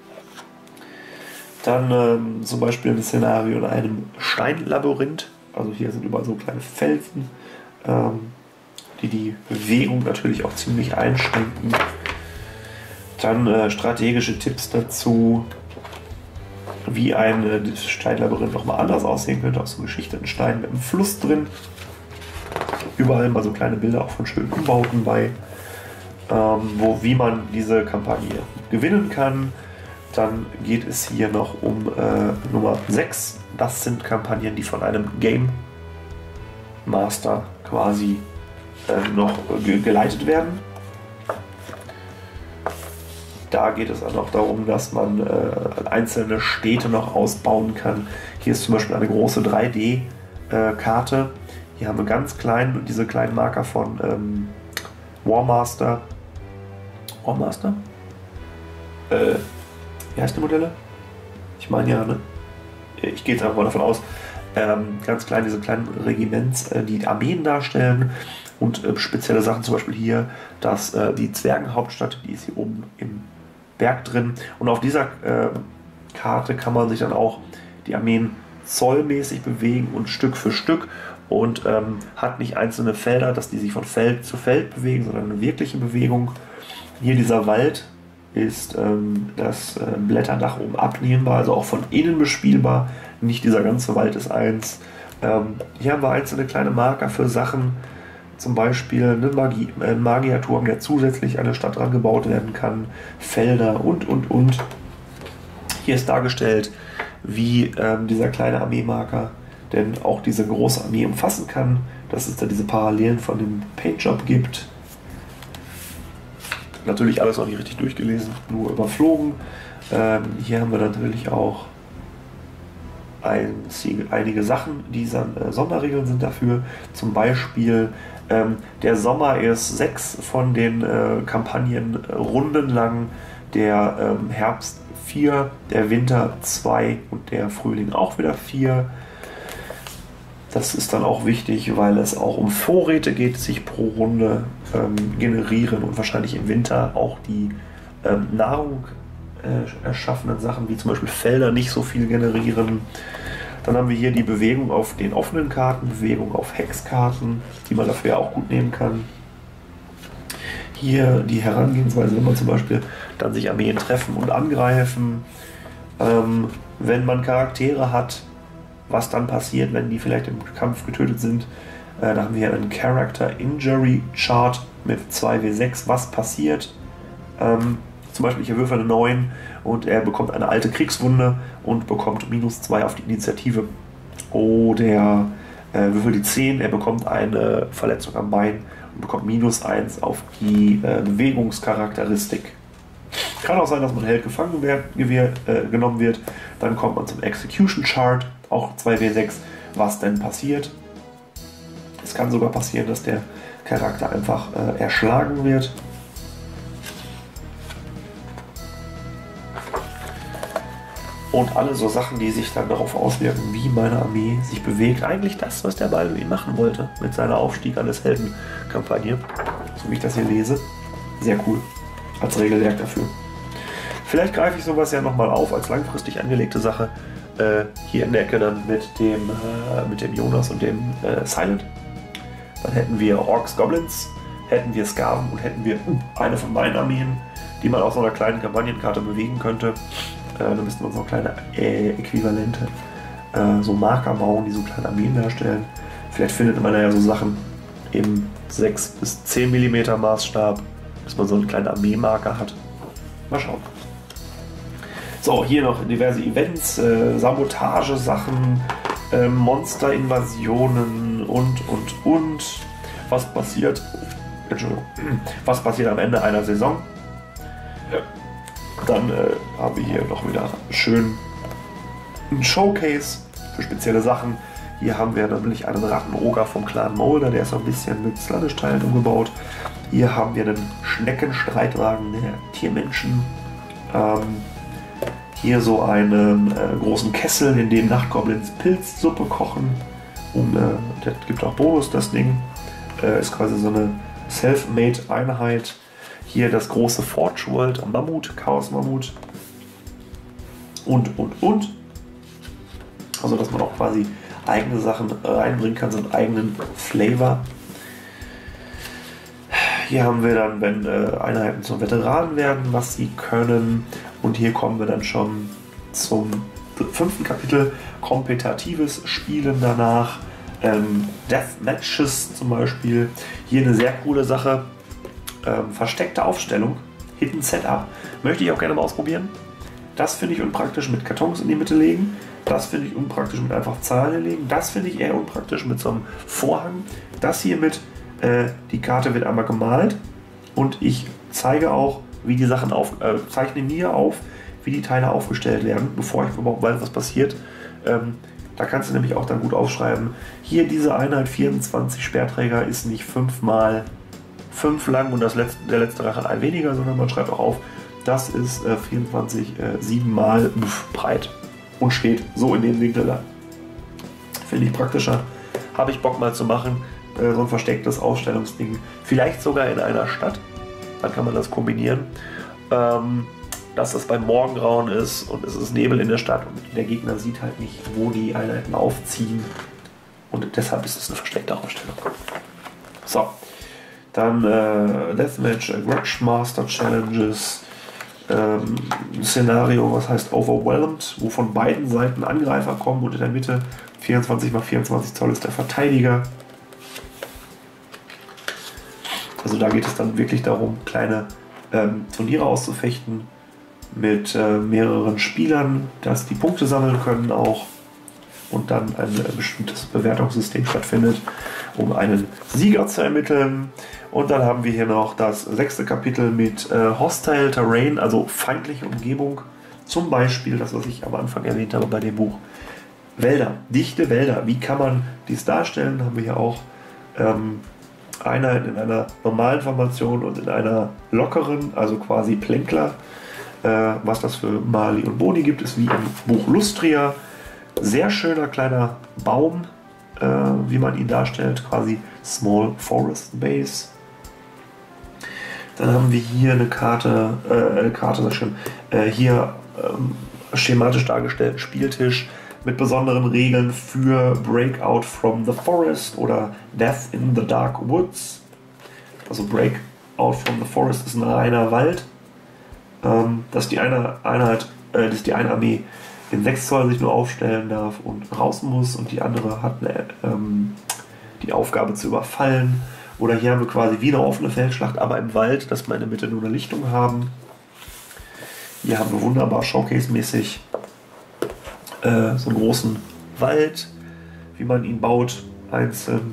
Dann zum Beispiel ein Szenario in einem Steinlabyrinth. Also hier sind überall so kleine Felsen, die Bewegung natürlich auch ziemlich einschränken. Dann strategische Tipps dazu, wie ein Steinlabyrinth nochmal anders aussehen könnte, aus so geschichteten Steinen mit einem Fluss drin. Überall mal so kleine Bilder auch von schönen Umbauten bei, wie man diese Kampagne gewinnen kann. Dann geht es hier noch um Nummer 6. Das sind Kampagnen, die von einem Game Master quasi noch geleitet werden. Da geht es dann auch darum, dass man einzelne Städte noch ausbauen kann. Hier ist zum Beispiel eine große 3D-Karte. Hier haben wir ganz klein diese kleinen Marker von Warmaster. Warmaster? Wie heißt die Modelle? Ich meine ja, ne? Ich gehe jetzt einfach mal davon aus. Ganz klein, diese kleinen Regiments, die Armeen darstellen. Und spezielle Sachen, zum Beispiel hier, dass die Zwergenhauptstadt, die ist hier oben im Berg drin. Und auf dieser Karte kann man sich dann auch die Armeen zollmäßig bewegen und Stück für Stück. Und hat nicht einzelne Felder, dass die sich von Feld zu Feld bewegen, sondern eine wirkliche Bewegung. Hier dieser Wald ist das Blätterdach oben abnehmbar, also auch von innen bespielbar. Nicht dieser ganze Wald ist eins. Hier haben wir einzelne kleine Marker für Sachen, zum Beispiel ein Magierturm, der zusätzlich an der Stadt dran gebaut werden kann, Felder und. Hier ist dargestellt, wie dieser kleine Armeemarker denn auch diese große Armee umfassen kann, dass es da diese Parallelen von dem Paintjob gibt. Natürlich alles noch nicht richtig durchgelesen, nur überflogen. Hier haben wir natürlich auch einige Sachen, die Sonderregeln sind dafür. Zum Beispiel der Sommer ist 6 von den Kampagnen Runden lang, der Herbst 4, der Winter 2 und der Frühling auch wieder 4. Das ist dann auch wichtig, weil es auch um Vorräte geht, die sich pro Runde generieren und wahrscheinlich im Winter auch die Nahrung erschaffenen Sachen, wie zum Beispiel Felder, nicht so viel generieren. Dann haben wir hier die Bewegung auf den offenen Karten, Bewegung auf Hexkarten, die man dafür ja auch gut nehmen kann. Hier die Herangehensweise, wenn man zum Beispiel dann sich Armeen treffen und angreifen. Wenn man Charaktere hat, was dann passiert, wenn die vielleicht im Kampf getötet sind. Da haben wir einen Character Injury Chart mit 2W6, was passiert. Zum Beispiel, ich würfel eine 9 und er bekommt eine alte Kriegswunde und bekommt -2 auf die Initiative. Oder würfel die 10, er bekommt eine Verletzung am Bein und bekommt -1 auf die Bewegungscharakteristik. Kann auch sein, dass man Held gefangen genommen wird. Dann kommt man zum Execution Chart, auch 2W6, was denn passiert. Es kann sogar passieren, dass der Charakter einfach erschlagen wird. Und alle so Sachen, die sich dann darauf auswirken, wie meine Armee sich bewegt. Eigentlich das, was der Balduin machen wollte mit seiner Aufstieg eines Helden-Kampagne. So wie ich das hier lese. Sehr cool. Als Regelwerk dafür. Vielleicht greife ich sowas ja nochmal auf als langfristig angelegte Sache. Hier in der Ecke dann mit dem Jonas und dem Silent. Dann hätten wir Orks, Goblins, hätten wir Skaven und hätten wir eine von meinen Armeen, die man auf so einer kleinen Kampagnenkarte bewegen könnte. Da müssten wir uns noch kleine Äquivalente, so Marker bauen, die so kleine Armeen darstellen. Vielleicht findet man ja so Sachen im 6 bis 10 mm Maßstab, dass man so einen kleinen Armeemarker hat. Mal schauen. So, hier noch diverse Events, Sabotage-Sachen, Monster-Invasionen und. Was passiert? Entschuldigung. Was passiert am Ende einer Saison? Dann haben wir hier noch wieder schön ein Showcase für spezielle Sachen. Hier haben wir nämlich einen Rattenoger vom Clan Molder, der ist so ein bisschen mit Sludge-Teilen umgebaut. Hier haben wir einen Schneckenstreitwagen der Tiermenschen. Hier so einen großen Kessel, in dem Nachtgoblins Pilzsuppe kochen. Das gibt auch Bonus, das Ding. Ist quasi so eine Self-Made-Einheit. Hier das große Forge World Mammut, Chaos Mammut. Und. Also, dass man auch quasi eigene Sachen reinbringen kann, so einen eigenen Flavor. Hier haben wir dann, wenn Einheiten zum Veteranen werden, was sie können. Und hier kommen wir dann schon zum 5. Kapitel, kompetitives Spielen danach. Deathmatches zum Beispiel. Hier eine sehr coole Sache. Versteckte Aufstellung, Hidden Setup. Möchte ich auch gerne mal ausprobieren. Das finde ich unpraktisch mit Kartons in die Mitte legen. Das finde ich unpraktisch mit einfach Zahlen legen. Das finde ich eher unpraktisch mit so einem Vorhang. Das hier mit, die Karte wird einmal gemalt und ich zeige auch, wie die Sachen zeichne mir auf, wie die Teile aufgestellt werden, bevor ich überhaupt weiß, was passiert. Da kannst du nämlich auch dann gut aufschreiben. Hier diese Einheit 24 Speerträger ist nicht 5 mal 5 lang und der letzte Rache ein weniger, sondern man schreibt auch auf, das ist 24 7 mal breit und steht so in dem Winkel da. Finde ich praktischer. Habe ich Bock mal zu machen, so ein verstecktes Ausstellungsding. Vielleicht sogar in einer Stadt. Dann kann man das kombinieren. Dass das beim Morgengrauen ist und es ist Nebel in der Stadt und der Gegner sieht halt nicht, wo die Einheiten aufziehen. Und deshalb ist es eine versteckte Ausstellung. So. Dann Deathmatch, Grudge Master Challenges, Szenario, was heißt Overwhelmed, wo von beiden Seiten Angreifer kommen und in der Mitte 24 x 24 Zoll ist der Verteidiger. Also da geht es dann wirklich darum, kleine Turniere auszufechten mit mehreren Spielern, dass die Punkte sammeln können auch und dann ein bestimmtes Bewertungssystem stattfindet, um einen Sieger zu ermitteln. Und dann haben wir hier noch das 6. Kapitel mit Hostile Terrain, also feindliche Umgebung. Zum Beispiel das, was ich am Anfang erwähnt habe bei dem Buch. Wälder, dichte Wälder. Wie kann man dies darstellen? Haben wir hier auch Einheiten in einer normalen Formation und in einer lockeren, also quasi Plänkler. Was das für Mali und Boni gibt, ist wie im Buch Lustria. Sehr schöner kleiner Baum, wie man ihn darstellt, quasi Small Forest Base. Dann haben wir hier eine Karte, hier schematisch dargestellten Spieltisch mit besonderen Regeln für Breakout from the Forest oder Death in the Dark Woods. Also Breakout from the Forest ist ein reiner Wald, dass die eine Armee in 6 Zoll sich nur aufstellen darf und raus muss und die andere hat die Aufgabe zu überfallen. Oder hier haben wir quasi wie eine offene Feldschlacht, aber im Wald, dass wir in der Mitte nur eine Lichtung haben. Hier haben wir wunderbar Showcase-mäßig so einen großen Wald, wie man ihn baut, einzeln.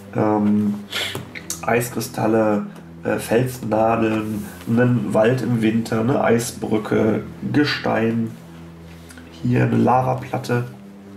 Eiskristalle, Felsnadeln, einen Wald im Winter, eine Eisbrücke, Gestein. Hier eine Lavaplatte.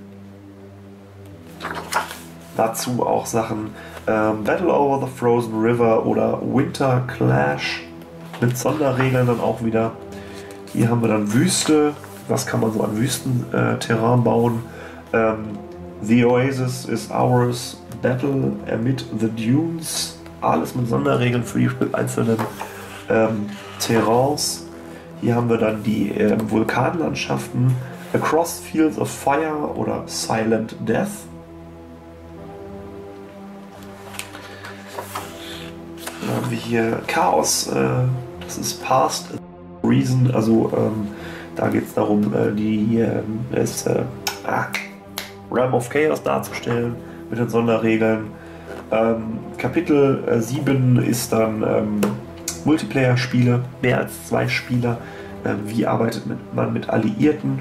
Dazu auch Sachen Battle over the Frozen River oder Winter Clash mit Sonderregeln dann auch wieder. Hier haben wir dann Wüste. Was kann man so an Wüstenterrain bauen? The Oasis is ours. Battle amid the Dunes. Alles mit Sonderregeln für die einzelnen Terrains. Hier haben wir dann die Vulkanlandschaften. Across Fields of Fire oder Silent Death. Dann haben wir hier Chaos, das ist Past Reason, also da geht es darum, Realm of Chaos darzustellen mit den Sonderregeln. Kapitel 7 ist dann Multiplayer-Spiele, mehr als 2 Spieler. Wie arbeitet man mit Alliierten?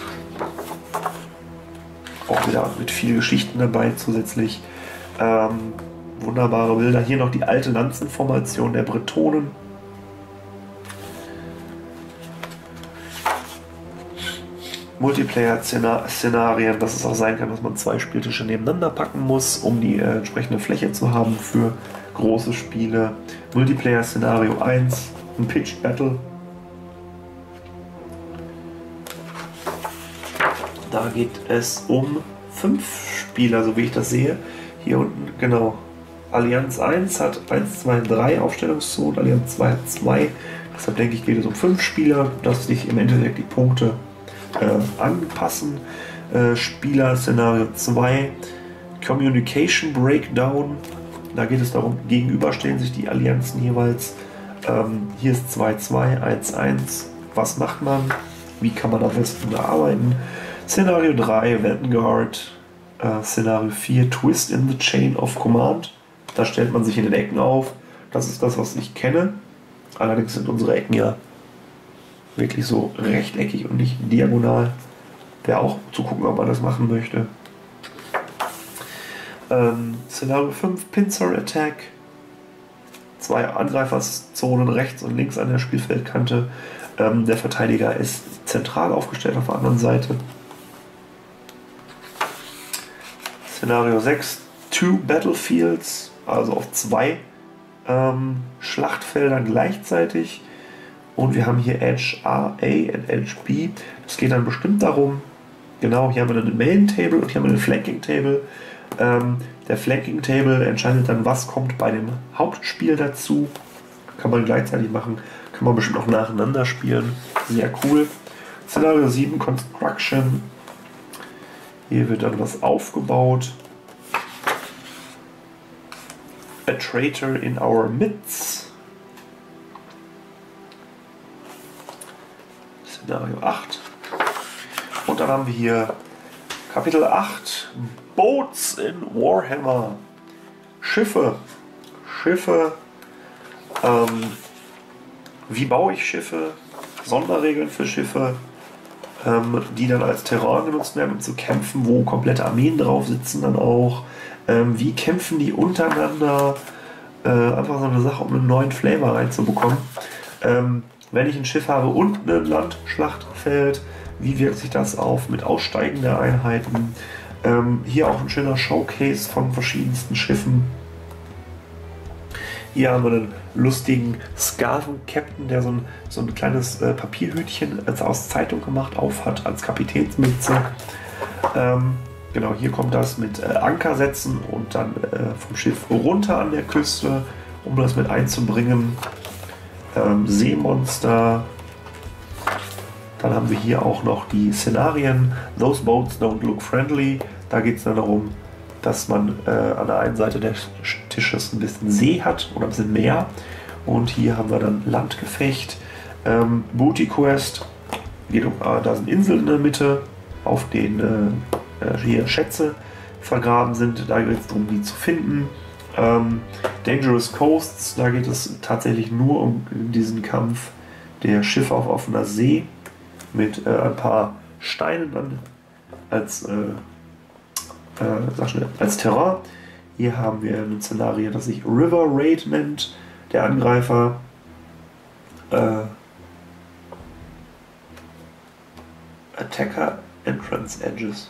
Auch wieder mit viel Geschichten dabei zusätzlich. Wunderbare Bilder. Hier noch die alte Lanzenformation der Bretonen. Multiplayer-Szenarien, dass es auch sein kann, dass man 2 Spieltische nebeneinander packen muss, um die entsprechende Fläche zu haben für große Spiele. Multiplayer-Szenario 1, ein Pitch-Battle. Da geht es um 5 Spieler, so wie ich das sehe. Hier unten, genau. Allianz 1 hat 1, 2, 3 Aufstellungszonen, Allianz 2 hat 2. Deshalb denke ich, geht es um 5 Spieler, dass sich im Endeffekt die Punkte anpassen. Spieler-Szenario 2, Communication Breakdown. Da geht es darum, gegenüberstehen sich die Allianzen jeweils. Hier ist 2-2, 1-1. Was macht man? Wie kann man am besten da arbeiten? Szenario 3, Vanguard. Szenario 4, Twist in the Chain of Command. Da stellt man sich in den Ecken auf. Das ist das, was ich kenne. Allerdings sind unsere Ecken ja wirklich so rechteckig und nicht diagonal. Wäre auch zu gucken, ob man das machen möchte. Szenario 5, Pincer Attack. 2 Angreiferzonen rechts und links an der Spielfeldkante. Der Verteidiger ist zentral aufgestellt auf der anderen Seite. Szenario 6, 2 Battlefields, also auf 2 Schlachtfeldern gleichzeitig. Und wir haben hier Edge A und Edge B. Es geht dann bestimmt darum, genau, hier haben wir dann den Main Table und hier haben wir den Flanking Table. Der Flanking Table entscheidet dann, was kommt bei dem Hauptspiel dazu. Kann man gleichzeitig machen, kann man bestimmt auch nacheinander spielen. Sehr cool. Szenario 7, Construction. Hier wird dann was aufgebaut. A traitor in our midst. Szenario 8. Und dann haben wir hier Kapitel 8. Boats in Warhammer. Schiffe. Wie baue ich Schiffe? Sonderregeln für Schiffe, die dann als Terrain genutzt werden, um zu kämpfen, wo komplette Armeen drauf sitzen dann auch. Wie kämpfen die untereinander? Einfach so eine Sache, um einen neuen Flavor reinzubekommen. Wenn ich ein Schiff habe und ein Landschlachtfeld, wie wirkt sich das auf mit Aussteigen der Einheiten? Hier auch ein schöner Showcase von verschiedensten Schiffen. Hier haben wir einen lustigen Skaven-Captain, der so ein kleines Papierhütchen aus Zeitung gemacht aufhat als Kapitänsmütze. Genau, hier kommt das mit Anker setzen und dann vom Schiff runter an der Küste, um das mit einzubringen. Seemonster. Dann haben wir hier auch noch die Szenarien. Those boats don't look friendly. Da geht es dann darum, dass man an der einen Seite des Tisches ein bisschen See hat oder ein bisschen Meer. Und hier haben wir dann Landgefecht. Booty Quest. Da sind Inseln in der Mitte, auf denen hier Schätze vergraben sind. Da geht es darum, die zu finden. Dangerous Coasts. Da geht es tatsächlich nur um diesen Kampf der Schiffe auf offener See mit ein paar Steinen dann als Terrain. Hier haben wir ein Szenario, das sich River Raid nennt. Der Angreifer Attacker Entrance Edges.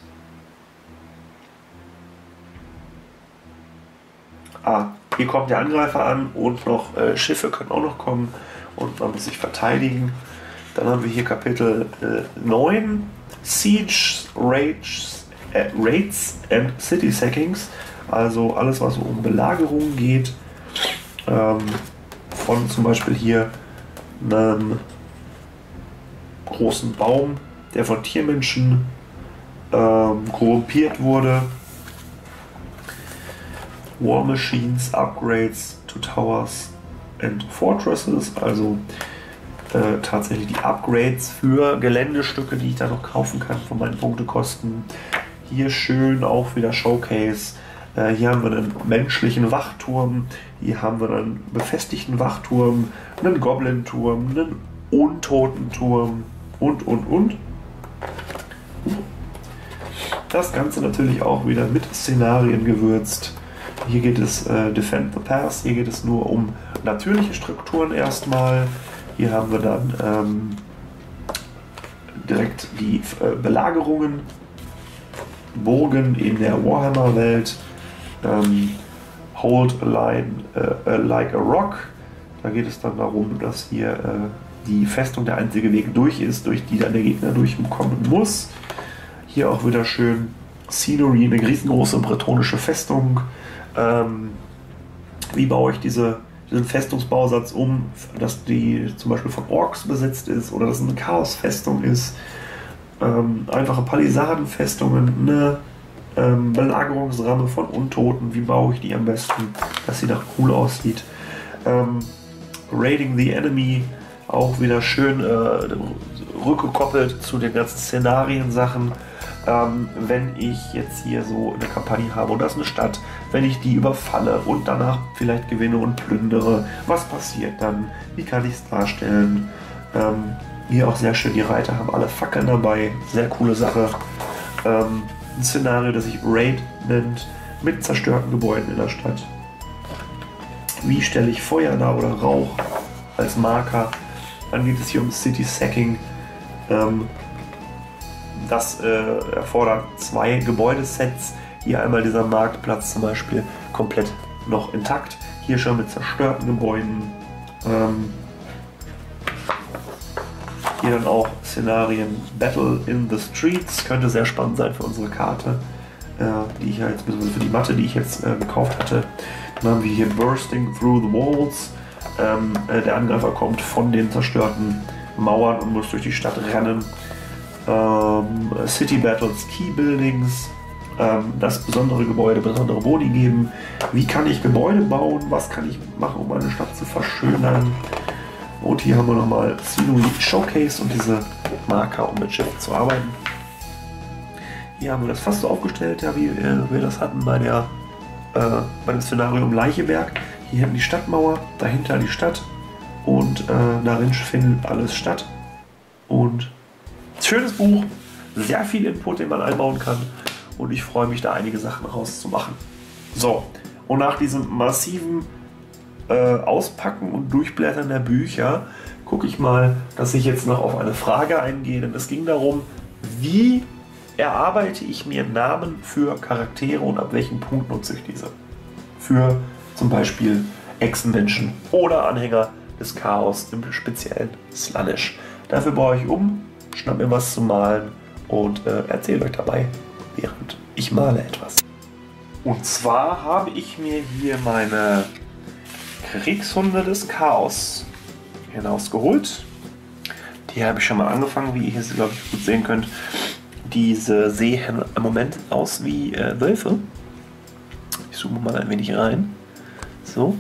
Hier kommt der Angreifer an und noch Schiffe können auch noch kommen und man muss sich verteidigen. Dann haben wir hier Kapitel 9, Siege, Raids and City Sackings, also alles, was um Belagerungen geht, von zum Beispiel hier einem großen Baum, der von Tiermenschen korrumpiert wurde. War Machines, Upgrades to Towers and Fortresses, also tatsächlich die Upgrades für Geländestücke, die ich da noch kaufen kann von meinen Punktekosten. Hier schön auch wieder Showcase. Hier haben wir einen menschlichen Wachturm, hier haben wir einen befestigten Wachturm, einen Goblin-Turm, einen Untotenturm und. Das Ganze natürlich auch wieder mit Szenarien gewürzt. Hier geht es Defend the Pass, hier geht es nur um natürliche Strukturen erstmal. Hier haben wir dann direkt die Belagerungen, Burgen in der Warhammer-Welt, Hold a Line like a Rock. Da geht es dann darum, dass hier die Festung der einzige Weg durch ist, durch die dann der Gegner durchkommen muss. Hier auch wieder schön Scenery, eine riesengroße bretonische Festung. Wie baue ich diesen Festungsbausatz um, dass die zum Beispiel von Orks besetzt ist oder dass es eine Chaosfestung ist. Einfache Palisadenfestungen, eine Belagerungsramme von Untoten, wie baue ich die am besten, dass sie nach cool aussieht. Raiding the Enemy, auch wieder schön rückgekoppelt zu den ganzen Szenarien-Sachen. Wenn ich jetzt hier so eine Kampagne habe und das ist eine Stadt, wenn ich die überfalle und danach vielleicht gewinne und plündere, was passiert dann? Wie kann ich es darstellen? Hier auch sehr schön, die Reiter haben alle Fackeln dabei, sehr coole Sache. Ein Szenario, das sich Raid nennt, mit zerstörten Gebäuden in der Stadt. Wie stelle ich Feuer dar oder Rauch als Marker? Dann geht es hier um City Sacking. Das erfordert 2 Gebäudesets. Hier einmal dieser Marktplatz zum Beispiel komplett noch intakt. Hier schon mit zerstörten Gebäuden. Hier dann auch Szenarien Battle in the Streets. Könnte sehr spannend sein für unsere Karte, die ich ja jetzt, beziehungsweise für die Matte, die ich jetzt gekauft hatte. Dann haben wir hier Bursting Through the Walls. Der Angreifer kommt von den zerstörten Mauern und muss durch die Stadt rennen. City Battles, Key Buildings, das besondere Gebäude, besondere Boni geben. Wie kann ich Gebäude bauen? Was kann ich machen, um meine Stadt zu verschönern? Und hier haben wir nochmal Scenery Showcase und diese Marker, um mit Schiffen zu arbeiten. Hier haben wir das fast so aufgestellt, ja, wie wir das hatten bei dem Szenario um Leicheberg. Hier hinten die Stadtmauer, dahinter die Stadt und darin findet alles statt. Und schönes Buch, sehr viel Input, den man einbauen kann und ich freue mich, da einige Sachen rauszumachen. So, und nach diesem massiven Auspacken und Durchblättern der Bücher gucke ich mal, dass ich jetzt noch auf eine Frage eingehe, denn es ging darum, wie erarbeite ich mir Namen für Charaktere und ab welchem Punkt nutze ich diese? Für zum Beispiel Echsenmenschen oder Anhänger des Chaos, im speziellen Slaanesh. Dafür baue ich um, schnapp mir was zu malen und erzähle euch dabei, während ich male etwas. Und zwar habe ich mir hier meine Kriegshunde des Chaos hinausgeholt. Die habe ich schon mal angefangen, wie ihr hier, glaube ich, gut sehen könnt. Diese sehen im Moment aus wie Wölfe. Ich zoome mal ein wenig rein. So.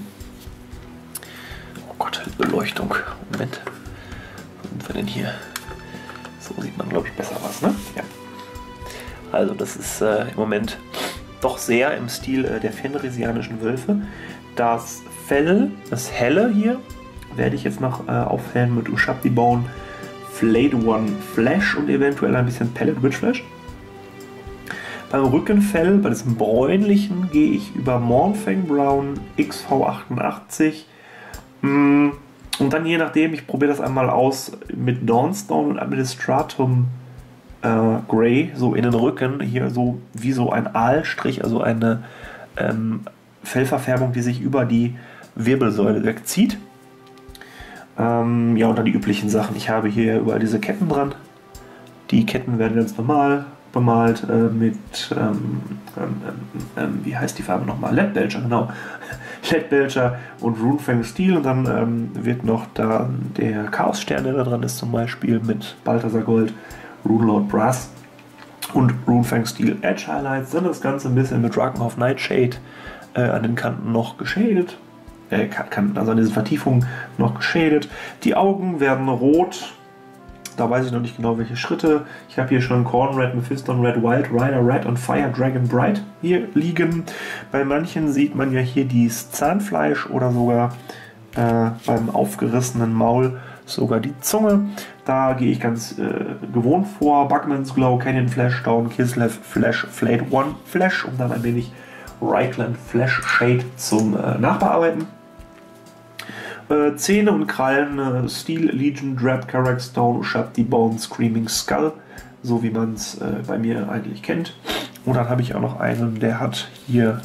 Oh Gott, Beleuchtung. Moment. Wo sind wir denn hier? So sieht man, glaube ich, besser was, ne? Ja. Also das ist im Moment doch sehr im Stil der fenrisianischen Wölfe. Das Fell, das helle hier, werde ich jetzt noch auffällen mit Ushabti Bone, Flayed One Flash und eventuell ein bisschen Pellet Witch Flash. Beim Rückenfell, bei diesem bräunlichen, gehe ich über Mornfang Brown XV88. Und dann je nachdem, ich probiere das einmal aus mit Dawnstone und Administratum Grey, so in den Rücken, hier so wie so ein Aalstrich, also eine Fellverfärbung, die sich über die Wirbelsäule wegzieht. Ja, und dann die üblichen Sachen. Ich habe hier überall diese Ketten dran. Die Ketten werden ganz normal bemalt mit, wie heißt die Farbe nochmal? Leadbelcher, genau. Leadbelcher und Runefang Steel. Und dann wird noch da der Chaosstern, der da dran ist, zum Beispiel mit Balthasar Gold, Runelord Brass und Runefang Steel Edge Highlights. Dann das Ganze ein bisschen mit Drakenhof Nightshade an den Kanten noch geschadet. Also an diesen Vertiefungen noch geschadet. Die Augen werden rot. Da weiß ich noch nicht genau, welche Schritte. Ich habe hier schon Corn Red, Mephiston Red, Wild Rider Red und Fire Dragon Bright hier liegen. Bei manchen sieht man ja hier dieses Zahnfleisch oder sogar beim aufgerissenen Maul sogar die Zunge. Da gehe ich ganz gewohnt vor. Bugman's Glow, Canyon Flash, Stone, Kislev Flash, Flayed One Flash, um dann ein wenig Reichland Flash Shade zum Nachbearbeiten. Zähne und Krallen, Steel, Legion, Drab, Karak Stone, Ushabti Bone, Screaming Skull, so wie man es bei mir eigentlich kennt. Und dann habe ich auch noch einen, der hat hier,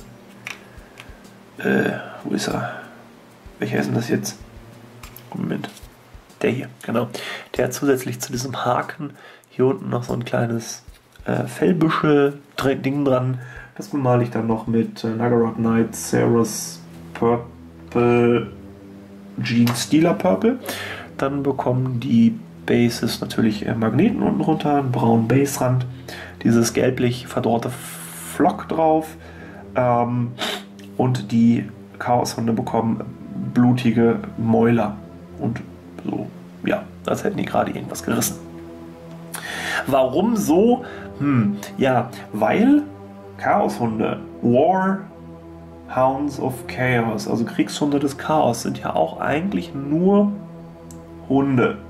wo ist er? Welcher ist denn das jetzt? Moment, der hier, genau. Der hat zusätzlich zu diesem Haken hier unten noch so ein kleines Fellbüschel-Ding dran. Das bemale ich dann noch mit Naggaroth Knight, Saros Purple, Jean Steeler Purple. Dann bekommen die Bases natürlich Magneten unten runter, einen braunen Baserand, dieses gelblich verdorrte Flock drauf und die Chaoshunde bekommen blutige Mäuler und so, ja, als hätten die gerade irgendwas gerissen. Warum so? Ja, weil Chaoshunde, War Hounds of Chaos, also Kriegshunde des Chaos, sind ja auch eigentlich nur Hunde.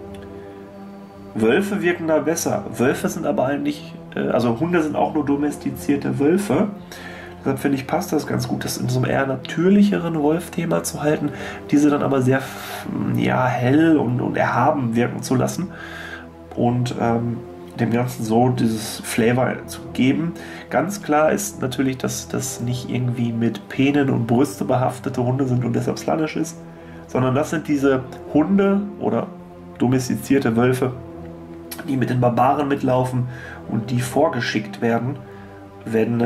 Wölfe wirken da besser. Wölfe sind aber eigentlich, also Hunde sind auch nur domestizierte Wölfe. Deshalb finde ich, passt das ganz gut, das in so einem eher natürlicheren Wolf-Thema zu halten, diese dann aber sehr ja, hell und erhaben wirken zu lassen. Und dem Ganzen so dieses Flavor zu geben. Ganz klar ist natürlich, dass das nicht irgendwie mit Penen und Brüste behaftete Hunde sind und deshalb slanisch ist, sondern das sind diese Hunde oder domestizierte Wölfe, die mit den Barbaren mitlaufen und die vorgeschickt werden, wenn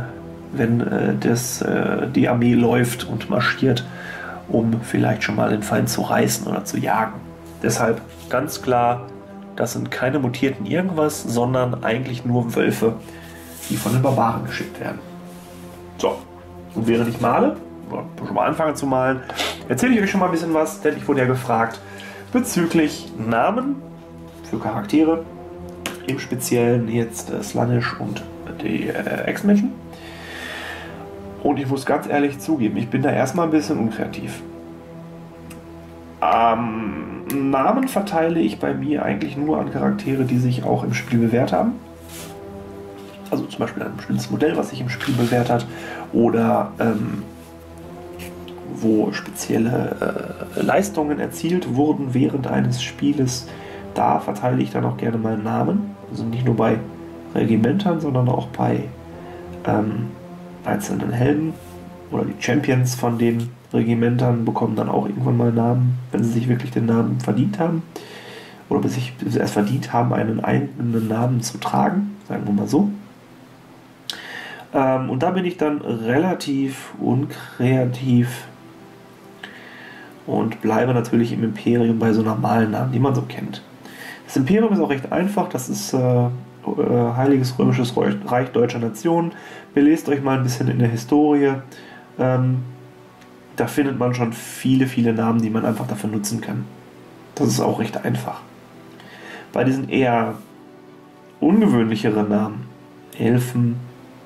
die Armee läuft und marschiert, um vielleicht schon mal den Feind zu reißen oder zu jagen. Deshalb ganz klar, das sind keine mutierten irgendwas, sondern eigentlich nur Wölfe, die von den Barbaren geschickt werden. So, und während ich male, oder schon mal anfange zu malen, erzähle ich euch schon mal ein bisschen was, denn ich wurde ja gefragt bezüglich Namen für Charaktere, im Speziellen jetzt Slaanesh und die Echsenmenschen. Und ich muss ganz ehrlich zugeben, ich bin da erstmal ein bisschen unkreativ. Namen verteile ich bei mir eigentlich nur an Charaktere, die sich auch im Spiel bewährt haben. Also zum Beispiel ein bestimmtes Modell, was sich im Spiel bewährt hat. Oder wo spezielle Leistungen erzielt wurden während eines Spieles. Da verteile ich dann auch gerne meinen Namen. Also nicht nur bei Regimentern, sondern auch bei einzelnen Helden. Oder die Champions von den Regimentern bekommen dann auch irgendwann mal Namen, wenn sie sich wirklich den Namen verdient haben. Oder bis sie es verdient haben, einen eigenen Namen zu tragen, sagen wir mal so. Und da bin ich dann relativ unkreativ und bleibe natürlich im Imperium bei so normalen Namen, die man so kennt. Das Imperium ist auch recht einfach, das ist Heiliges Römisches Reich Deutscher Nation. Belest euch mal ein bisschen in der Historie. Da findet man schon viele, viele Namen, die man einfach dafür nutzen kann. Das ist auch recht einfach. Bei diesen eher ungewöhnlicheren Namen, Elfen,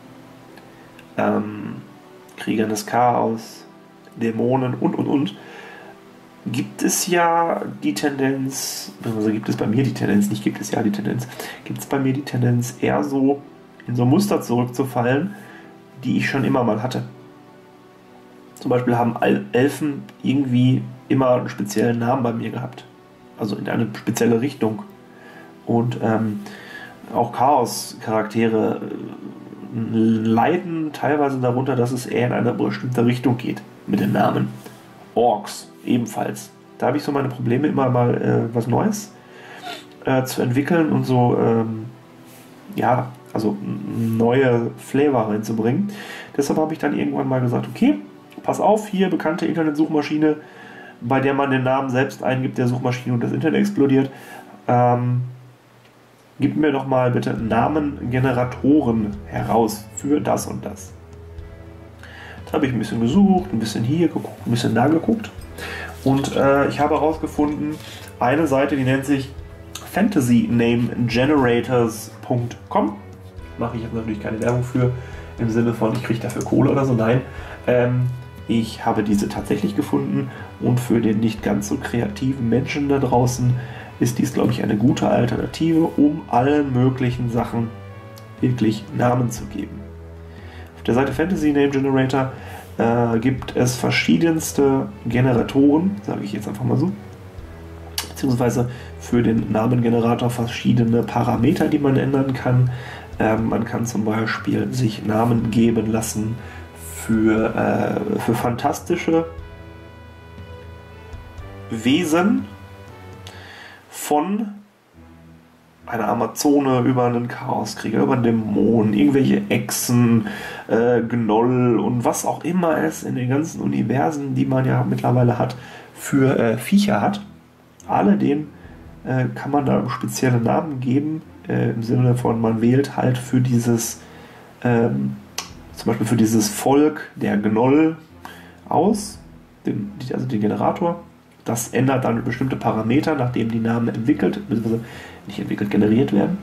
Kriegern des Chaos, Dämonen und, gibt es ja die Tendenz, also gibt es bei mir die Tendenz, nicht gibt es ja die Tendenz, gibt es bei mir die Tendenz, eher so in so Muster zurückzufallen, die ich schon immer mal hatte. Zum Beispiel haben Elfen irgendwie immer einen speziellen Namen bei mir gehabt. Also in eine spezielle Richtung. Und auch Chaos-Charaktere leiden teilweise darunter, dass es eher in eine bestimmte Richtung geht mit den Namen. Orks ebenfalls. Da habe ich so meine Probleme, immer mal was Neues zu entwickeln und so also neue Flavor reinzubringen. Deshalb habe ich dann irgendwann mal gesagt, okay, pass auf, hier bekannte Internetsuchmaschine, bei der man den Namen selbst eingibt, der Suchmaschine, und das Internet explodiert. Gib mir doch mal bitte Namengeneratoren heraus für das und das. Da habe ich ein bisschen gesucht, ein bisschen hier geguckt, ein bisschen da geguckt. Und ich habe herausgefunden, eine Seite, die nennt sich fantasynamegenerators.com. Mache ich jetzt natürlich keine Werbung für, im Sinne von, ich kriege dafür Kohle oder so. Nein, ich habe diese tatsächlich gefunden, und für den nicht ganz so kreativen Menschen da draußen ist dies, glaube ich, eine gute Alternative, um allen möglichen Sachen wirklich Namen zu geben. Auf der Seite Fantasy Name Generator gibt es verschiedenste Generatoren, sage ich jetzt einfach mal so, beziehungsweise für den Namengenerator verschiedene Parameter, die man ändern kann. Man kann zum Beispiel sich Namen geben lassen für fantastische Wesen, von einer Amazone über einen Chaoskrieger, über einen Dämon, irgendwelche Echsen, Gnoll und was auch immer es in den ganzen Universen, die man ja mittlerweile hat, für Viecher hat. Alle denen kann man da spezielle Namen geben, im Sinne von, man wählt halt für dieses, zum Beispiel für dieses Volk der Gnoll aus, also den Generator. Das ändert dann bestimmte Parameter, nachdem die Namen generiert werden.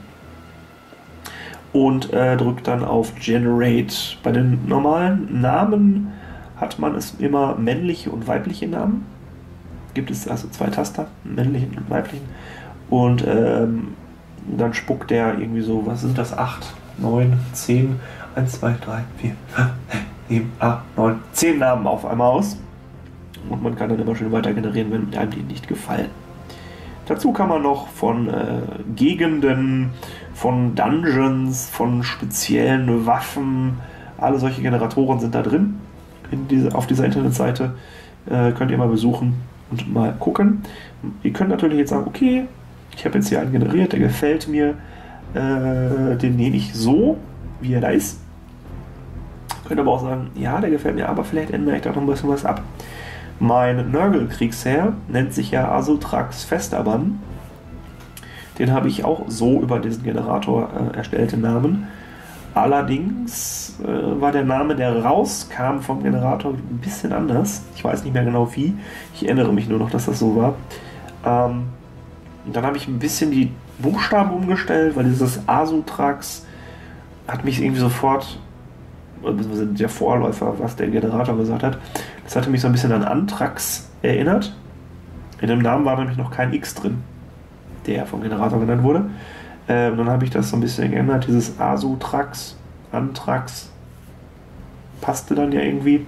Und drückt dann auf Generate. Bei den normalen Namen hat man es immer männliche und weibliche Namen. Gibt es also 2 Taster, männlichen und weiblichen. Und dann spuckt der irgendwie so, was sind das, 8, 9, 10, 1, 2, 3, 4, 5, 7, 8, 9, 10 Namen auf einmal aus. Und man kann dann immer schön weiter generieren, wenn einem die nicht gefallen. Dazu kann man noch von Gegenden, von Dungeons, von speziellen Waffen, alle solche Generatoren sind da drin. Auf dieser Internetseite könnt ihr mal besuchen und mal gucken. Ihr könnt natürlich jetzt sagen, okay, ich habe jetzt hier einen generiert, der gefällt mir, den nehme ich so, wie er da ist. Könnt aber auch sagen, ja, der gefällt mir, aber vielleicht ändere ich da noch ein bisschen was ab. Mein Nurgle-Kriegsherr nennt sich ja Azutrax Festaban. Den habe ich auch so über diesen Generator erstellt, den Namen. Allerdings war der Name, der rauskam vom Generator, ein bisschen anders. Ich weiß nicht mehr genau wie. Ich erinnere mich nur noch, dass das so war. Dann habe ich ein bisschen die Buchstaben umgestellt, weil dieses Azutrax hat mich irgendwie sofort, beziehungsweise der Vorläufer, was der Generator gesagt hat, das hatte mich so ein bisschen an Anthrax erinnert. In dem Namen war nämlich noch kein X drin, der vom Generator genannt wurde. Dann habe ich das so ein bisschen geändert, dieses Azutrax, Anthrax, passte dann ja irgendwie.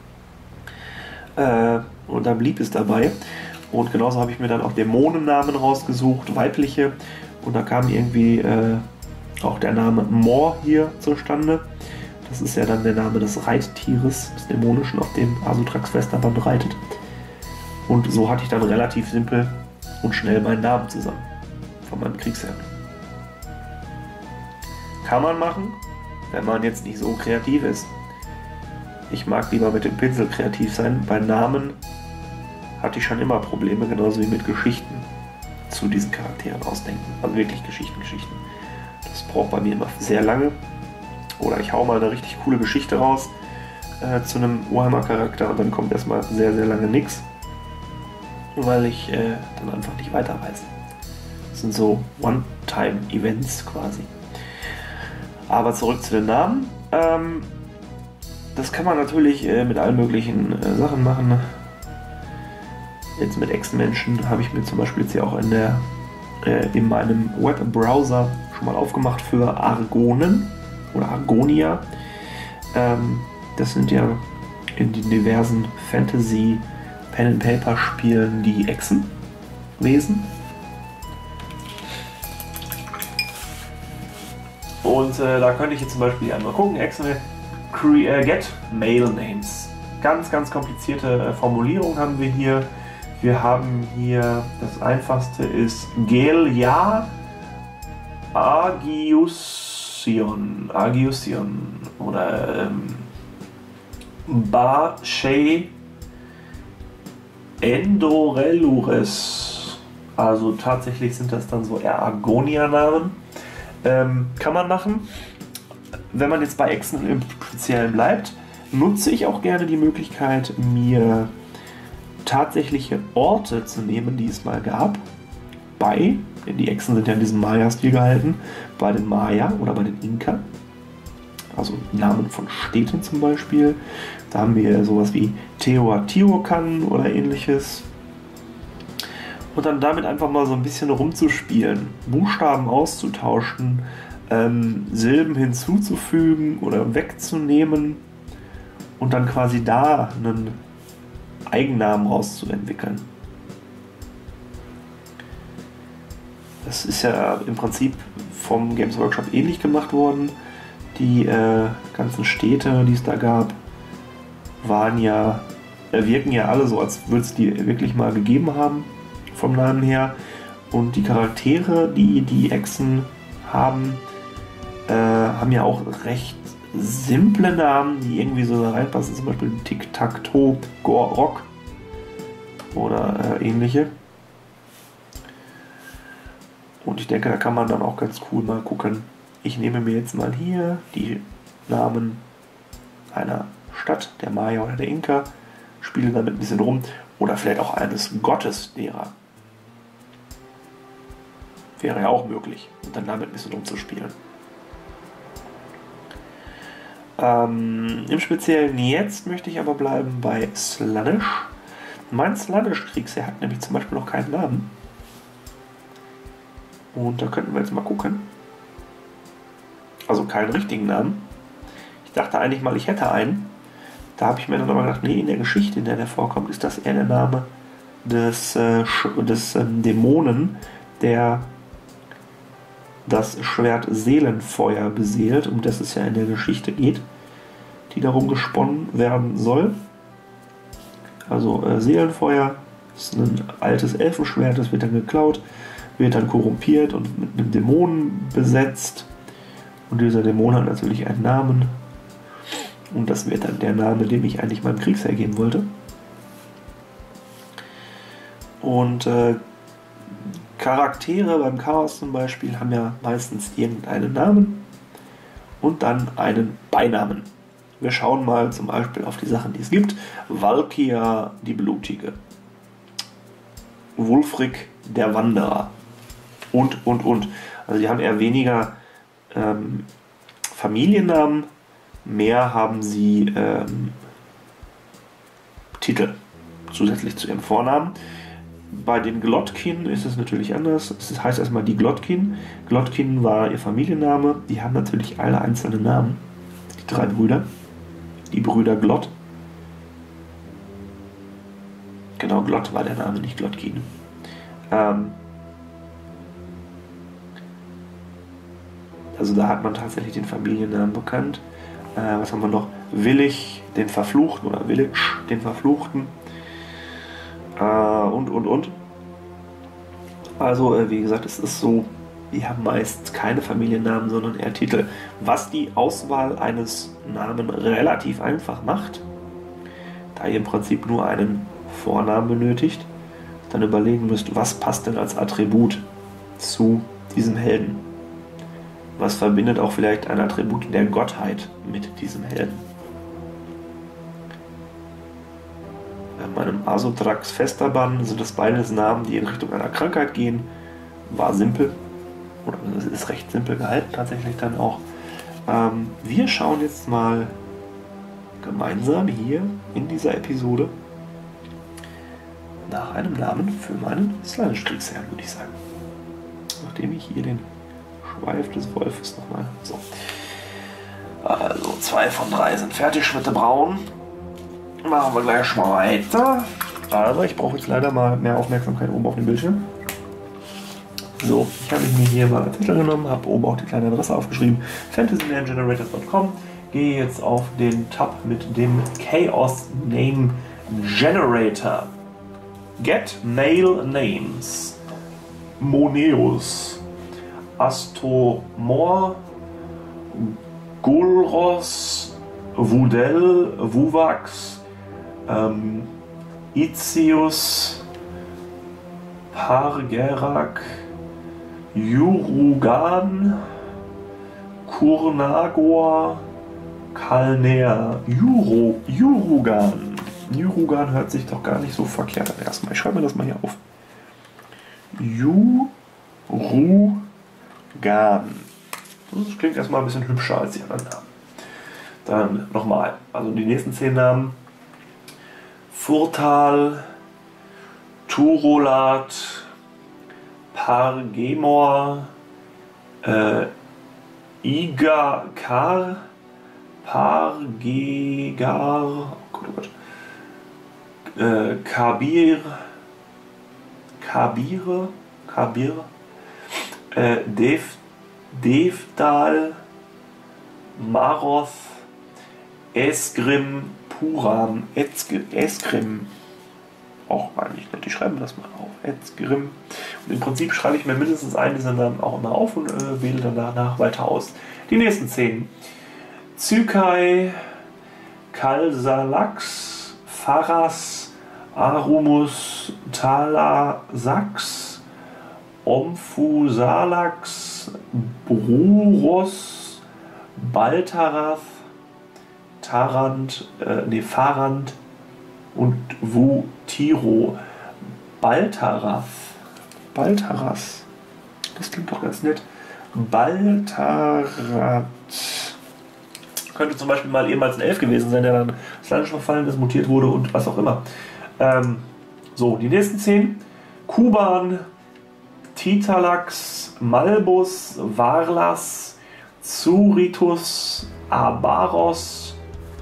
Und dann blieb es dabei. Und genauso habe ich mir dann auch Dämonennamen rausgesucht, weibliche. Und da kam irgendwie auch der Name Mor hier zustande. Das ist ja dann der Name des Reittieres, des Dämonischen, auf dem Azutrax Festaban reitet. Und so hatte ich dann relativ simpel und schnell meinen Namen zusammen von meinem Kriegsherrn. Kann man machen, wenn man jetzt nicht so kreativ ist. Ich mag lieber mit dem Pinsel kreativ sein. Bei Namen hatte ich schon immer Probleme, genauso wie mit Geschichten zu diesen Charakteren ausdenken. Also wirklich Geschichten. Das braucht bei mir immer sehr lange. Oder ich hau mal eine richtig coole Geschichte raus zu einem Warhammer-Charakter und dann kommt erstmal sehr, sehr lange nichts, weil ich dann einfach nicht weiter weiß. Das sind so One-Time-Events quasi. Aber zurück zu den Namen. Das kann man natürlich mit allen möglichen Sachen machen. Jetzt mit Echsenmenschen habe ich mir zum Beispiel jetzt hier auch in meinem Webbrowser schon mal aufgemacht für Argonen oder Argonia. Das sind ja in den diversen Fantasy Pen-and-Paper-Spielen die Echsenwesen. Und da könnte ich jetzt zum Beispiel einmal gucken, Echsen get Male Names. Ganz, ganz komplizierte Formulierung haben wir hier. Wir haben hier, das einfachste ist Gelia Agiusion oder Ba-Shei Endorellures. Also tatsächlich sind das dann so eher Argonia-Namen. Kann man machen. Wenn man jetzt bei Echsen im Speziellen bleibt, nutze ich auch gerne die Möglichkeit, mir tatsächliche Orte zu nehmen, die es mal gab. Die Echsen sind ja in diesem Maya-Stil gehalten, bei den Maya oder bei den Inka. Also Namen von Städten zum Beispiel. Da haben wir sowas wie Teotihuacan oder ähnliches. Und dann damit einfach mal so ein bisschen rumzuspielen, Buchstaben auszutauschen, Silben hinzuzufügen oder wegzunehmen und dann quasi da einen Eigennamen rauszuentwickeln. Das ist ja im Prinzip vom Games Workshop ähnlich gemacht worden. Die ganzen Städte, die es da gab, wirken ja alle so, als würde es die wirklich mal gegeben haben, vom Namen her. Und die Charaktere, die die Echsen haben, haben ja auch recht simple Namen, die irgendwie so da reinpassen, zum Beispiel Tic-Tac-Toe, Gorok oder ähnliche. Und ich denke, da kann man dann auch ganz cool mal gucken. Ich nehme mir jetzt mal hier die Namen einer Stadt, der Maya oder der Inka, spiele damit ein bisschen rum oder vielleicht auch eines Gottes derer. Wäre ja auch möglich, und dann damit ein bisschen rumzuspielen. Im Speziellen jetzt möchte ich aber bleiben bei Slaanesh. Mein Slaanesh-Kriegsherr hat nämlich zum Beispiel noch keinen Namen. Und da könnten wir jetzt mal gucken. Also keinen richtigen Namen. Ich dachte eigentlich mal, ich hätte einen. Da habe ich mir dann aber gedacht, nee, in der Geschichte, in der der vorkommt, ist das eher der Name des Dämonen, der das Schwert Seelenfeuer beseelt, um das es ja in der Geschichte geht, die darum gesponnen werden soll. Also Seelenfeuer ist ein altes Elfenschwert, das wird dann geklaut, wird dann korrumpiert und mit einem Dämonen besetzt. Und dieser Dämon hat natürlich einen Namen. Und das wird dann der Name, dem ich eigentlich meinem Kriegsherr geben wollte. Und Charaktere beim Chaos zum Beispiel haben ja meistens irgendeinen Namen und dann einen Beinamen. Wir schauen mal zum Beispiel auf die Sachen, die es gibt. Valkia die Blutige, Wulfric der Wanderer und. Also die haben eher weniger Familiennamen, mehr haben sie Titel zusätzlich zu ihrem Vornamen. Bei den Glotkin ist es natürlich anders. Es heißt erstmal die Glotkin. Glotkin war ihr Familienname. Die haben natürlich alle einzelne Namen. Die 3 Brüder. Die Brüder Glott. Genau, Glott war der Name, nicht Glotkin. Also da hat man tatsächlich den Familiennamen bekannt. Was haben wir noch? Willig, den Verfluchten, oder Village, den Verfluchten. Und. Also, wie gesagt, es ist so, die haben meist keine Familiennamen, sondern eher Titel. Was die Auswahl eines Namen relativ einfach macht, da ihr im Prinzip nur einen Vornamen benötigt, dann überlegen müsst, was passt denn als Attribut zu diesem Helden. Was verbindet auch vielleicht ein Attribut der Gottheit mit diesem Helden. Bei einem Asotrax Festaban sind das beides Namen, die in Richtung einer Krankheit gehen. War simpel. Oder es ist recht simpel gehalten tatsächlich dann auch. Wir schauen jetzt mal gemeinsam hier in dieser Episode nach einem Namen für meinen Slaanesh-Kriegsherrn, würde ich sagen. Nachdem ich hier den Schweif des Wolfes nochmal... So. Also 2 von 3 sind fertig, Schritte braun. Machen wir gleich mal weiter. Also ich brauche jetzt leider mal mehr Aufmerksamkeit oben auf dem Bildschirm. So, ich habe mir hier mal einen Zettel genommen, habe oben auch die kleine Adresse aufgeschrieben, fantasynamegenerators.com. Gehe jetzt auf den Tab mit dem Chaos Name Generator. Get Male Names. Moneus, Astomor, Gulros, Wudel, Wuvax, Itzius, Pargerak, Yurugan, Kurnagor, Kalner, Yurugan. Yurugan hört sich doch gar nicht so verkehrt an erstmal. Ich schreibe mir das mal hier auf. Yurugan. Das klingt erstmal ein bisschen hübscher als die anderen Namen. Dann nochmal, also die nächsten 10 Namen. Furtal, Turolat, Pargemor, Igakar, Pargegar, oh Gott, oh Gott. Kabir, Devdal, Maroth, Esgrim, Puram, Esgrim, auch eigentlich nicht, ich schreibe das mal auf, Esgrim. Und im Prinzip schreibe ich mir mindestens einen dieser Namen auch immer auf und wähle dann danach weiter aus. Die nächsten 10. Zykai, Kalsalax, Pharas, Arumus, Talasax, Omphusalax, Bruros, Baltarath, Farand und Wutiro. Baltarath. Das klingt doch ganz nett. Baltarath. Könnte zum Beispiel mal ehemals ein Elf gewesen sein, der dann Slaanesh verfallen ist, mutiert wurde und was auch immer. So, die nächsten 10. Kuban, Titalax, Malbus, Varlas, Zuritus, Abaros,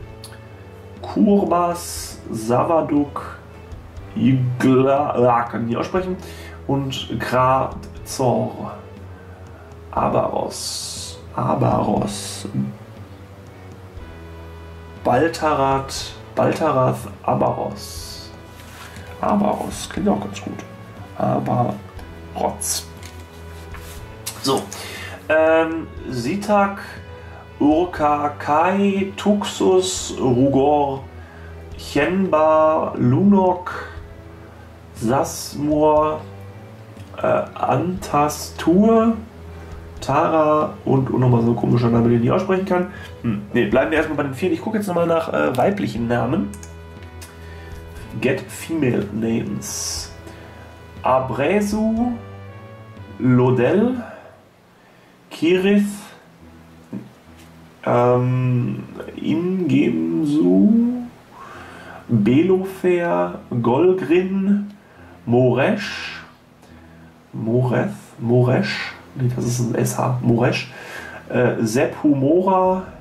Kurbas, Savaduk, Igla, kann ich nicht aussprechen, und Grazor. Abaros, Baltarath, Abaros. Abaros klingt auch ganz gut. Abarotz. So. Sitak, Urka, Kai, Tuxus, Rugor, Chenba, Lunok, Sasmur, Antastur, Tara und nochmal so ein komischer Name, den ich nicht aussprechen kann. Ne, bleiben wir erstmal bei den 4. Ich gucke jetzt nochmal nach weiblichen Namen. Get Female Names. Abresu, Lodel, Kirith, Ingemsu, Belofer, Golgrin, Moresh, nee, das ist ein SH, Moresh, Sephumora,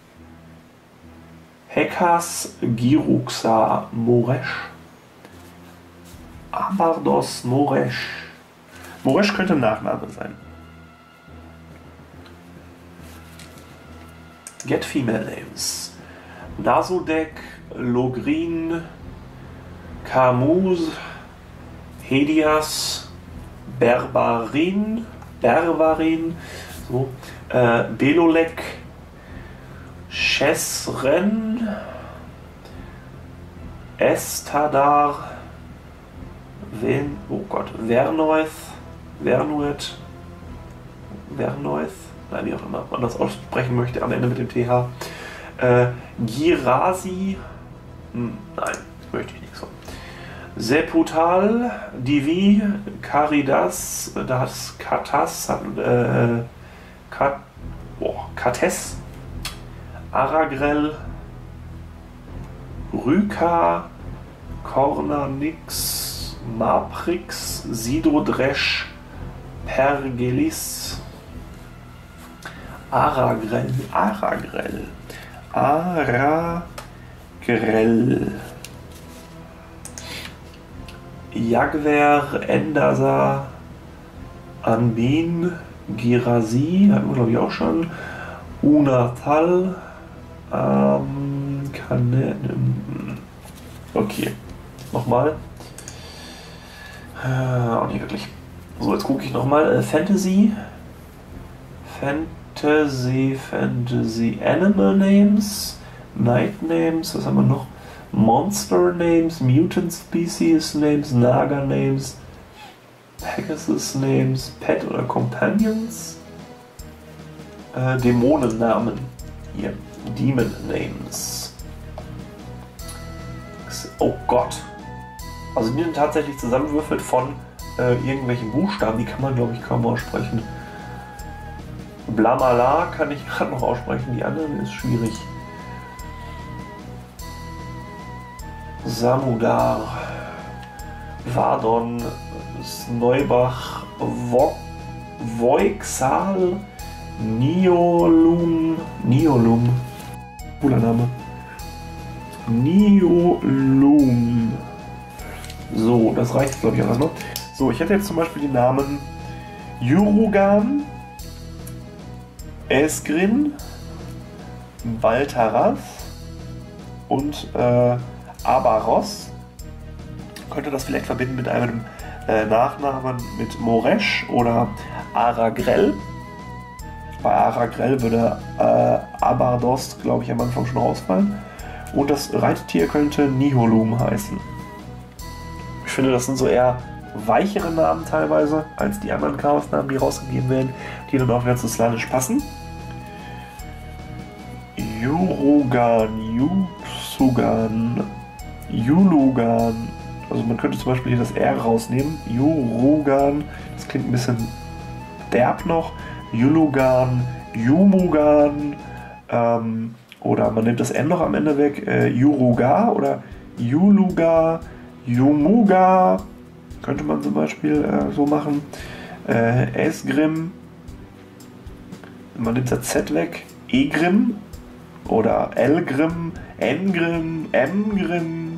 Hekas, Giruxa, Moresh, Abardos, Moresh. Moresh könnte ein Nachname sein. Get Female Names. Nasudek, Logrin, Kamuz, Hedias, Berbarin, Bervarin, so, Belolek, Chesren, Estadar, Vernoith, nein, wie auch immer man das aussprechen möchte, am Ende mit dem TH. Girasi, nein, das möchte ich nicht so. Seputal, Divi, Caridas, das Katas, Kates, Aragrel, Ryka, Kornanix, Maprix, Sidodresch, Pergelis, Aragrel, Jagwer, Endasa, Anbin, Girasi, hatten wir glaube ich auch schon, Unatal, okay, nochmal. Auch nicht wirklich. So, jetzt gucke ich nochmal. Fantasy, Animal Names, Night Names, was haben wir noch? Monster Names, Mutant Species Names, Naga Names, Pegasus Names, Pet oder Companions, Dämonennamen. Hier, Demon Names. Oh Gott. Also die sind tatsächlich zusammenwürfelt von irgendwelchen Buchstaben, die kann man glaube ich kaum aussprechen. Blamala kann ich gerade noch aussprechen, die anderen ist schwierig. Samudar, Vardon, Sneubach, Voixal, Niolum, cooler Name. Niolum. So, das reicht glaube ich auch erstmal. So, ich hätte jetzt zum Beispiel die Namen Yurugan, Esgrin, Baltaras und Abaros. Könnte das vielleicht verbinden mit einem Nachnamen mit Moresh oder Aragrel. Bei Aragrel würde Abardost, glaube ich, am Anfang schon ausfallen. Und das Reittier könnte Niholum heißen. Ich finde, das sind so eher weichere Namen teilweise als die anderen Chaosnamen, die rausgegeben werden, die dann auch wieder zu Slanisch passen. Yurugan, Yupsugan, Yulugan. Also man könnte zum Beispiel hier das R rausnehmen. Yurugan, das klingt ein bisschen derb noch. Yulugan, Yumugan, oder man nimmt das N noch am Ende weg. Yuruga oder Yuluga, Yumuga. Könnte man zum Beispiel so machen. Esgrim. Man nimmt das Z weg. Egrim. Oder Elgrim. Engrim. Emgrim.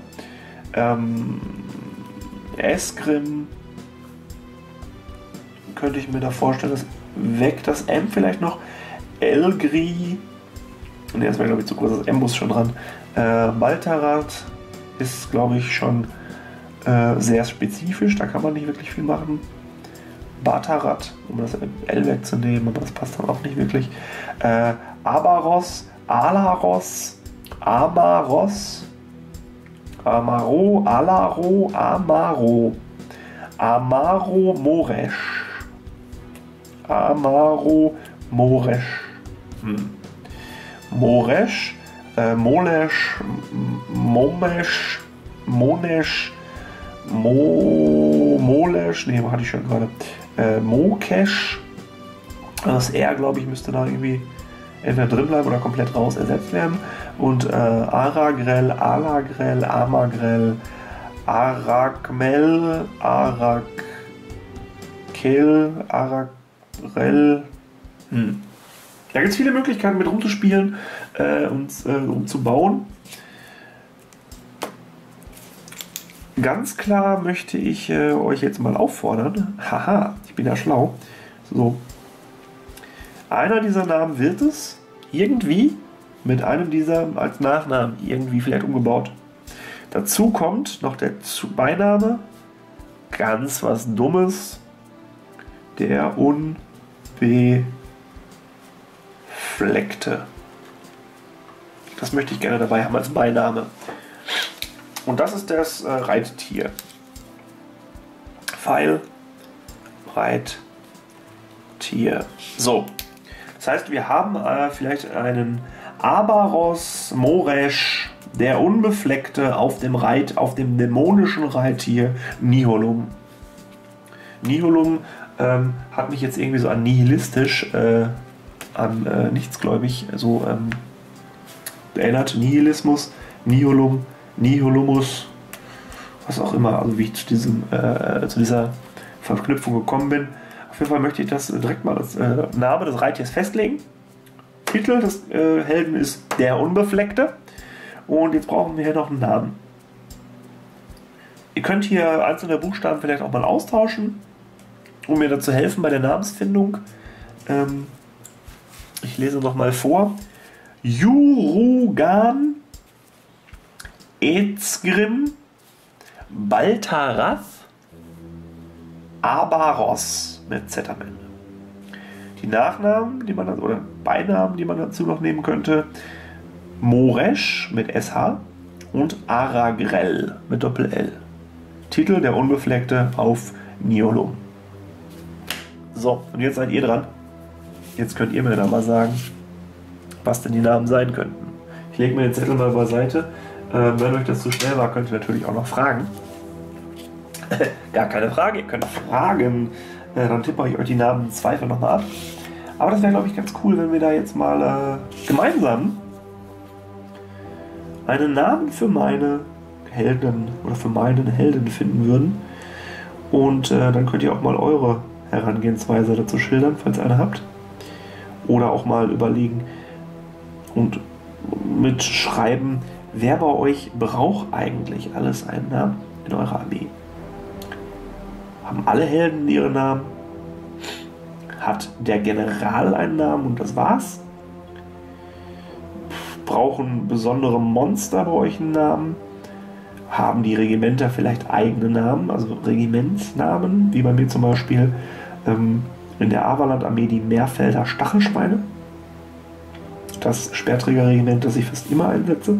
Esgrim. Könnte ich mir da vorstellen, dass weg das M vielleicht noch. Elgri. Ne, das wäre glaube ich zu groß. Das M muss schon dran. Baltarat ist glaube ich schon sehr spezifisch, da kann man nicht wirklich viel machen. Batarat, um das L wegzunehmen, aber das passt dann auch nicht wirklich. Abaros, Alaros, Amaros, Amaro, Alaro, Amaro, Amaro, Moresh, Amaro, Moresh, Moresh, Molesh, Momesh, Monesh, Molesh, ne, hatte ich schon gerade. Mokesh. Das R, glaube ich, müsste da irgendwie entweder drin bleiben oder komplett raus ersetzt werden. Und Aragrel, Alagrel, Amagrel, Arakmel, Arakel, Aragrel. Da gibt es viele Möglichkeiten mit rumzuspielen und umzubauen. Ganz klar möchte ich euch jetzt mal auffordern. Haha, ich bin ja schlau. So. Einer dieser Namen wird es irgendwie mit einem dieser als Nachnamen irgendwie vielleicht umgebaut. Dazu kommt noch der Beiname. Ganz was Dummes. Der Unbefleckte. Das möchte ich gerne dabei haben als Beiname. Und das ist das Reittier. Pfeil, Reittier. So. Das heißt, wir haben vielleicht einen Abaros Moresh, der Unbefleckte auf dem dämonischen Reittier Niholum. Niholum hat mich jetzt irgendwie so an nihilistisch, an nichtsgläubig, so erinnert. Nihilismus, Niholum, Niholumus, was auch immer, also wie ich zu dieser Verknüpfung gekommen bin. Auf jeden Fall möchte ich das direkt mal als Name des Reittiers festlegen. Titel des Helden ist der Unbefleckte. Und jetzt brauchen wir hier noch einen Namen. Ihr könnt hier einzelne Buchstaben vielleicht auch mal austauschen, um mir dazu helfen bei der Namensfindung. Ich lese noch mal vor. Jurugan, Ezgrim, Baltarath, Abaros mit Z am Ende. Die Nachnamen, die man oder Beinamen, die man dazu noch nehmen könnte: Moresh mit SH und Aragrel mit Doppel-L. Titel: der Unbefleckte auf Niholum. So, und jetzt seid ihr dran. Jetzt könnt ihr mir dann mal sagen, was denn die Namen sein könnten. Ich lege mir den Zettel mal beiseite. Wenn euch das zu schnell war, könnt ihr natürlich auch noch fragen. Gar keine Frage, ihr könnt fragen. Dann tippe ich euch die Namen im Zweifel nochmal ab. Aber das wäre, glaube ich, ganz cool, wenn wir da jetzt mal gemeinsam einen Namen für meine Helden oder für meinen Helden finden würden. Und dann könnt ihr auch mal eure Herangehensweise dazu schildern, falls ihr eine habt. Oder auch mal überlegen und mitschreiben, wer bei euch braucht eigentlich alles einen Namen in eurer Armee. Haben alle Helden ihre Namen? Hat der General einen Namen und das war's? Brauchen besondere Monster bei euch einen Namen? Haben die Regimenter vielleicht eigene Namen, also Regimentsnamen, wie bei mir zum Beispiel in der Avaland-Armee die Meerfelder Stachelschweine? Das Speerträgerregiment, das ich fast immer einsetze.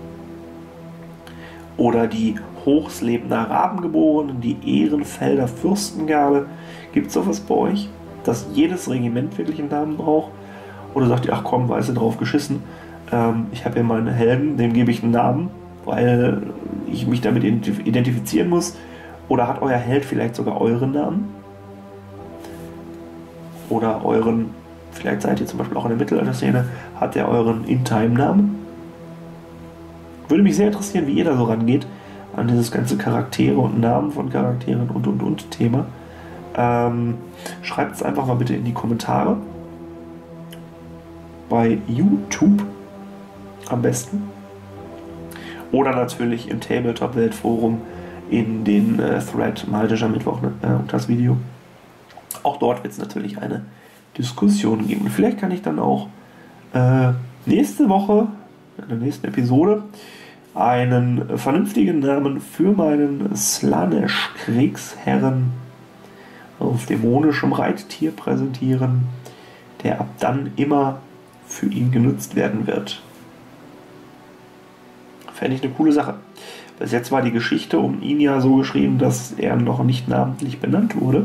Oder die Hochslebner Rabengeborenen, die Ehrenfelder Fürstengarde. Gibt es sowas bei euch, dass jedes Regiment wirklich einen Namen braucht? Oder sagt ihr, ach komm, weißt du, drauf geschissen, ich habe ja meine Helden, dem gebe ich einen Namen, weil ich mich damit identifizieren muss? Oder hat euer Held vielleicht sogar euren Namen? Oder vielleicht seid ihr zum Beispiel auch in der Mittelalter-Szene, hat er euren In-Time-Namen? Würde mich sehr interessieren, wie ihr da so rangeht an dieses ganze Charaktere und Namen von Charakteren und Thema. Schreibt es einfach mal bitte in die Kommentare. Bei YouTube am besten. Oder natürlich im Tabletop-Weltforum in den Thread Maltischer Mittwoch und das Video. Auch dort wird es natürlich eine Diskussion geben. Und vielleicht kann ich dann auch nächste Woche, in der nächsten Episode, einen vernünftigen Namen für meinen Slaanesh-Kriegsherren auf dämonischem Reittier präsentieren, der ab dann immer für ihn genutzt werden wird. Fände ich eine coole Sache. Bis jetzt war die Geschichte um ihn ja so geschrieben, dass er noch nicht namentlich benannt wurde,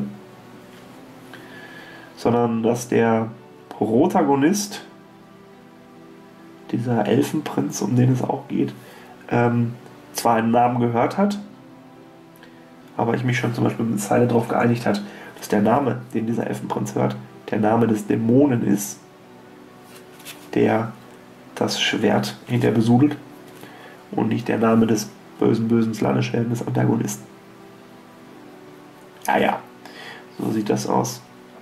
sondern dass der Protagonist, dieser Elfenprinz, um den es auch geht, zwar einen Namen gehört hat, aber ich mich schon zum Beispiel mit Zeile darauf geeinigt hat, dass der Name, den dieser Elfenprinz hört, der Name des Dämonen ist, der das Schwert hinter besudelt, und nicht der Name des bösen Slaanesh-Helden, des Antagonisten. Ah ja, so sieht das aus.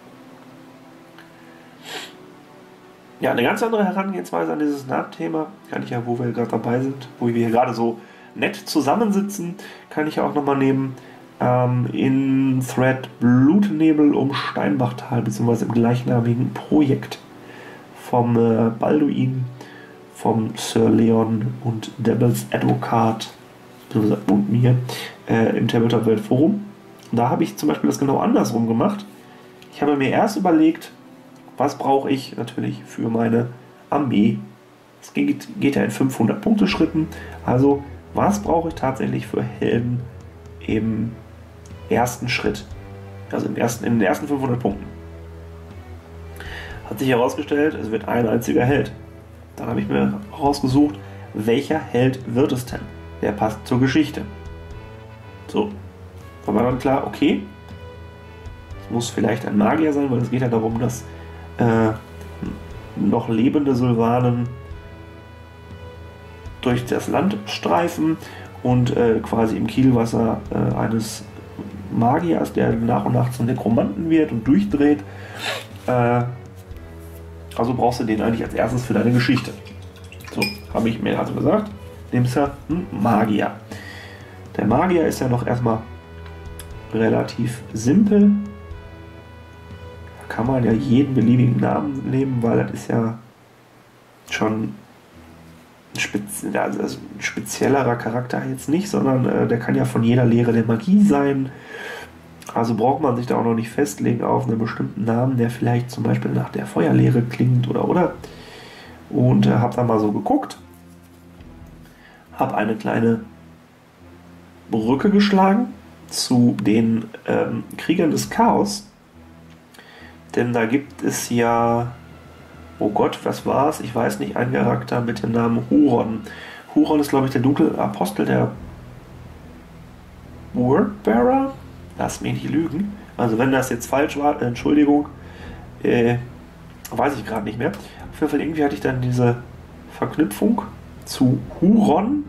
Ja, eine ganz andere Herangehensweise an dieses Namenthema kann ich ja, wo wir gerade dabei sind, wo wir hier gerade so nett zusammensitzen, kann ich ja auch nochmal nehmen, in Thread Blutnebel um Steinbachtal, beziehungsweise im gleichnamigen Projekt vom Balduin, vom Sir Leon und Devil's Advocate und mir im Tabletop-Weltforum. Da habe ich zum Beispiel das genau andersrum gemacht. Ich habe mir erst überlegt, was brauche ich natürlich für meine Armee? Es geht ja in 500-Punkte-Schritten. Also, was brauche ich tatsächlich für Helden im ersten Schritt? Also in den ersten 500 Punkten. Hat sich herausgestellt, es wird ein einziger Held. Dann habe ich mir rausgesucht, welcher Held wird es denn? Wer passt zur Geschichte? So, da war dann klar, okay, es muss vielleicht ein Magier sein, weil es geht ja darum, dass noch lebende Sylvanen durch das Land streifen und quasi im Kielwasser eines Magiers, der nach und nach zum Nekromanten wird und durchdreht. Also brauchst du den eigentlich als erstes für deine Geschichte. So, habe ich mir also gesagt, nimmst du einen Magier. Der Magier ist ja noch erstmal relativ simpel. Da kann man ja jeden beliebigen Namen nehmen, weil das ist ja schon ein speziellerer Charakter jetzt nicht, sondern der kann ja von jeder Lehre der Magie sein. Also braucht man sich da auch noch nicht festlegen auf einen bestimmten Namen, der vielleicht zum Beispiel nach der Feuerlehre klingt oder. Und habe da mal so geguckt, habe eine kleine Brücke geschlagen zu den Kriegern des Chaos, denn da gibt es ja, oh Gott, was war's? Ich weiß nicht, ein Charakter mit dem Namen Huron. Huron ist, glaube ich, der dunkle Apostel, der Wordbearer. Lass mich nicht lügen. Also wenn das jetzt falsch war, Entschuldigung, weiß ich gerade nicht mehr. Auf jeden Fall irgendwie hatte ich dann diese Verknüpfung zu Huron.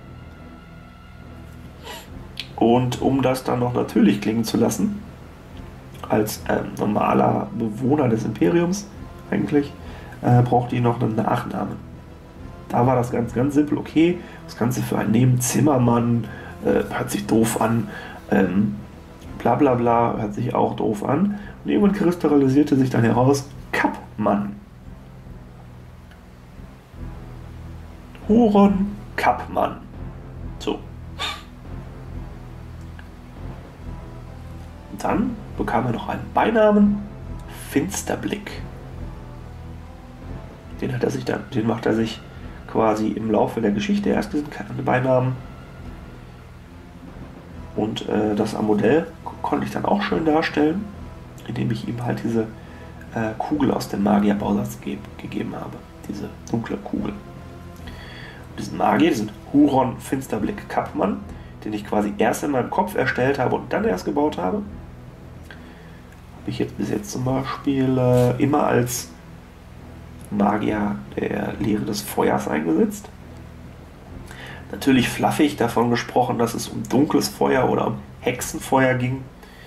Und um das dann noch natürlich klingen zu lassen, als normaler Bewohner des Imperiums eigentlich, brauchte ich noch einen Nachnamen. Da war das ganz, ganz simpel. Okay, das Ganze für einen Namen Zimmermann, hört sich doof an, bla bla bla, hört sich auch doof an. Und irgendwann kristallisierte sich dann heraus Kappmann. Huron Kappmann. So. Und dann bekam er noch einen Beinamen, Finsterblick. Den macht er sich quasi im Laufe der Geschichte erst diesen Beinamen. Und das am Modell konnte ich dann auch schön darstellen, indem ich ihm halt diese Kugel aus dem Magierbausatz gegeben habe. Diese dunkle Kugel. Und diesen Magier, diesen Huron Finsterblick Kappmann, den ich quasi erst in meinem Kopf erstellt habe und dann erst gebaut habe, habe ich jetzt bis jetzt zum Beispiel immer als Magier der Lehre des Feuers eingesetzt. Natürlich fluffig davon gesprochen, dass es um dunkles Feuer oder um Hexenfeuer ging,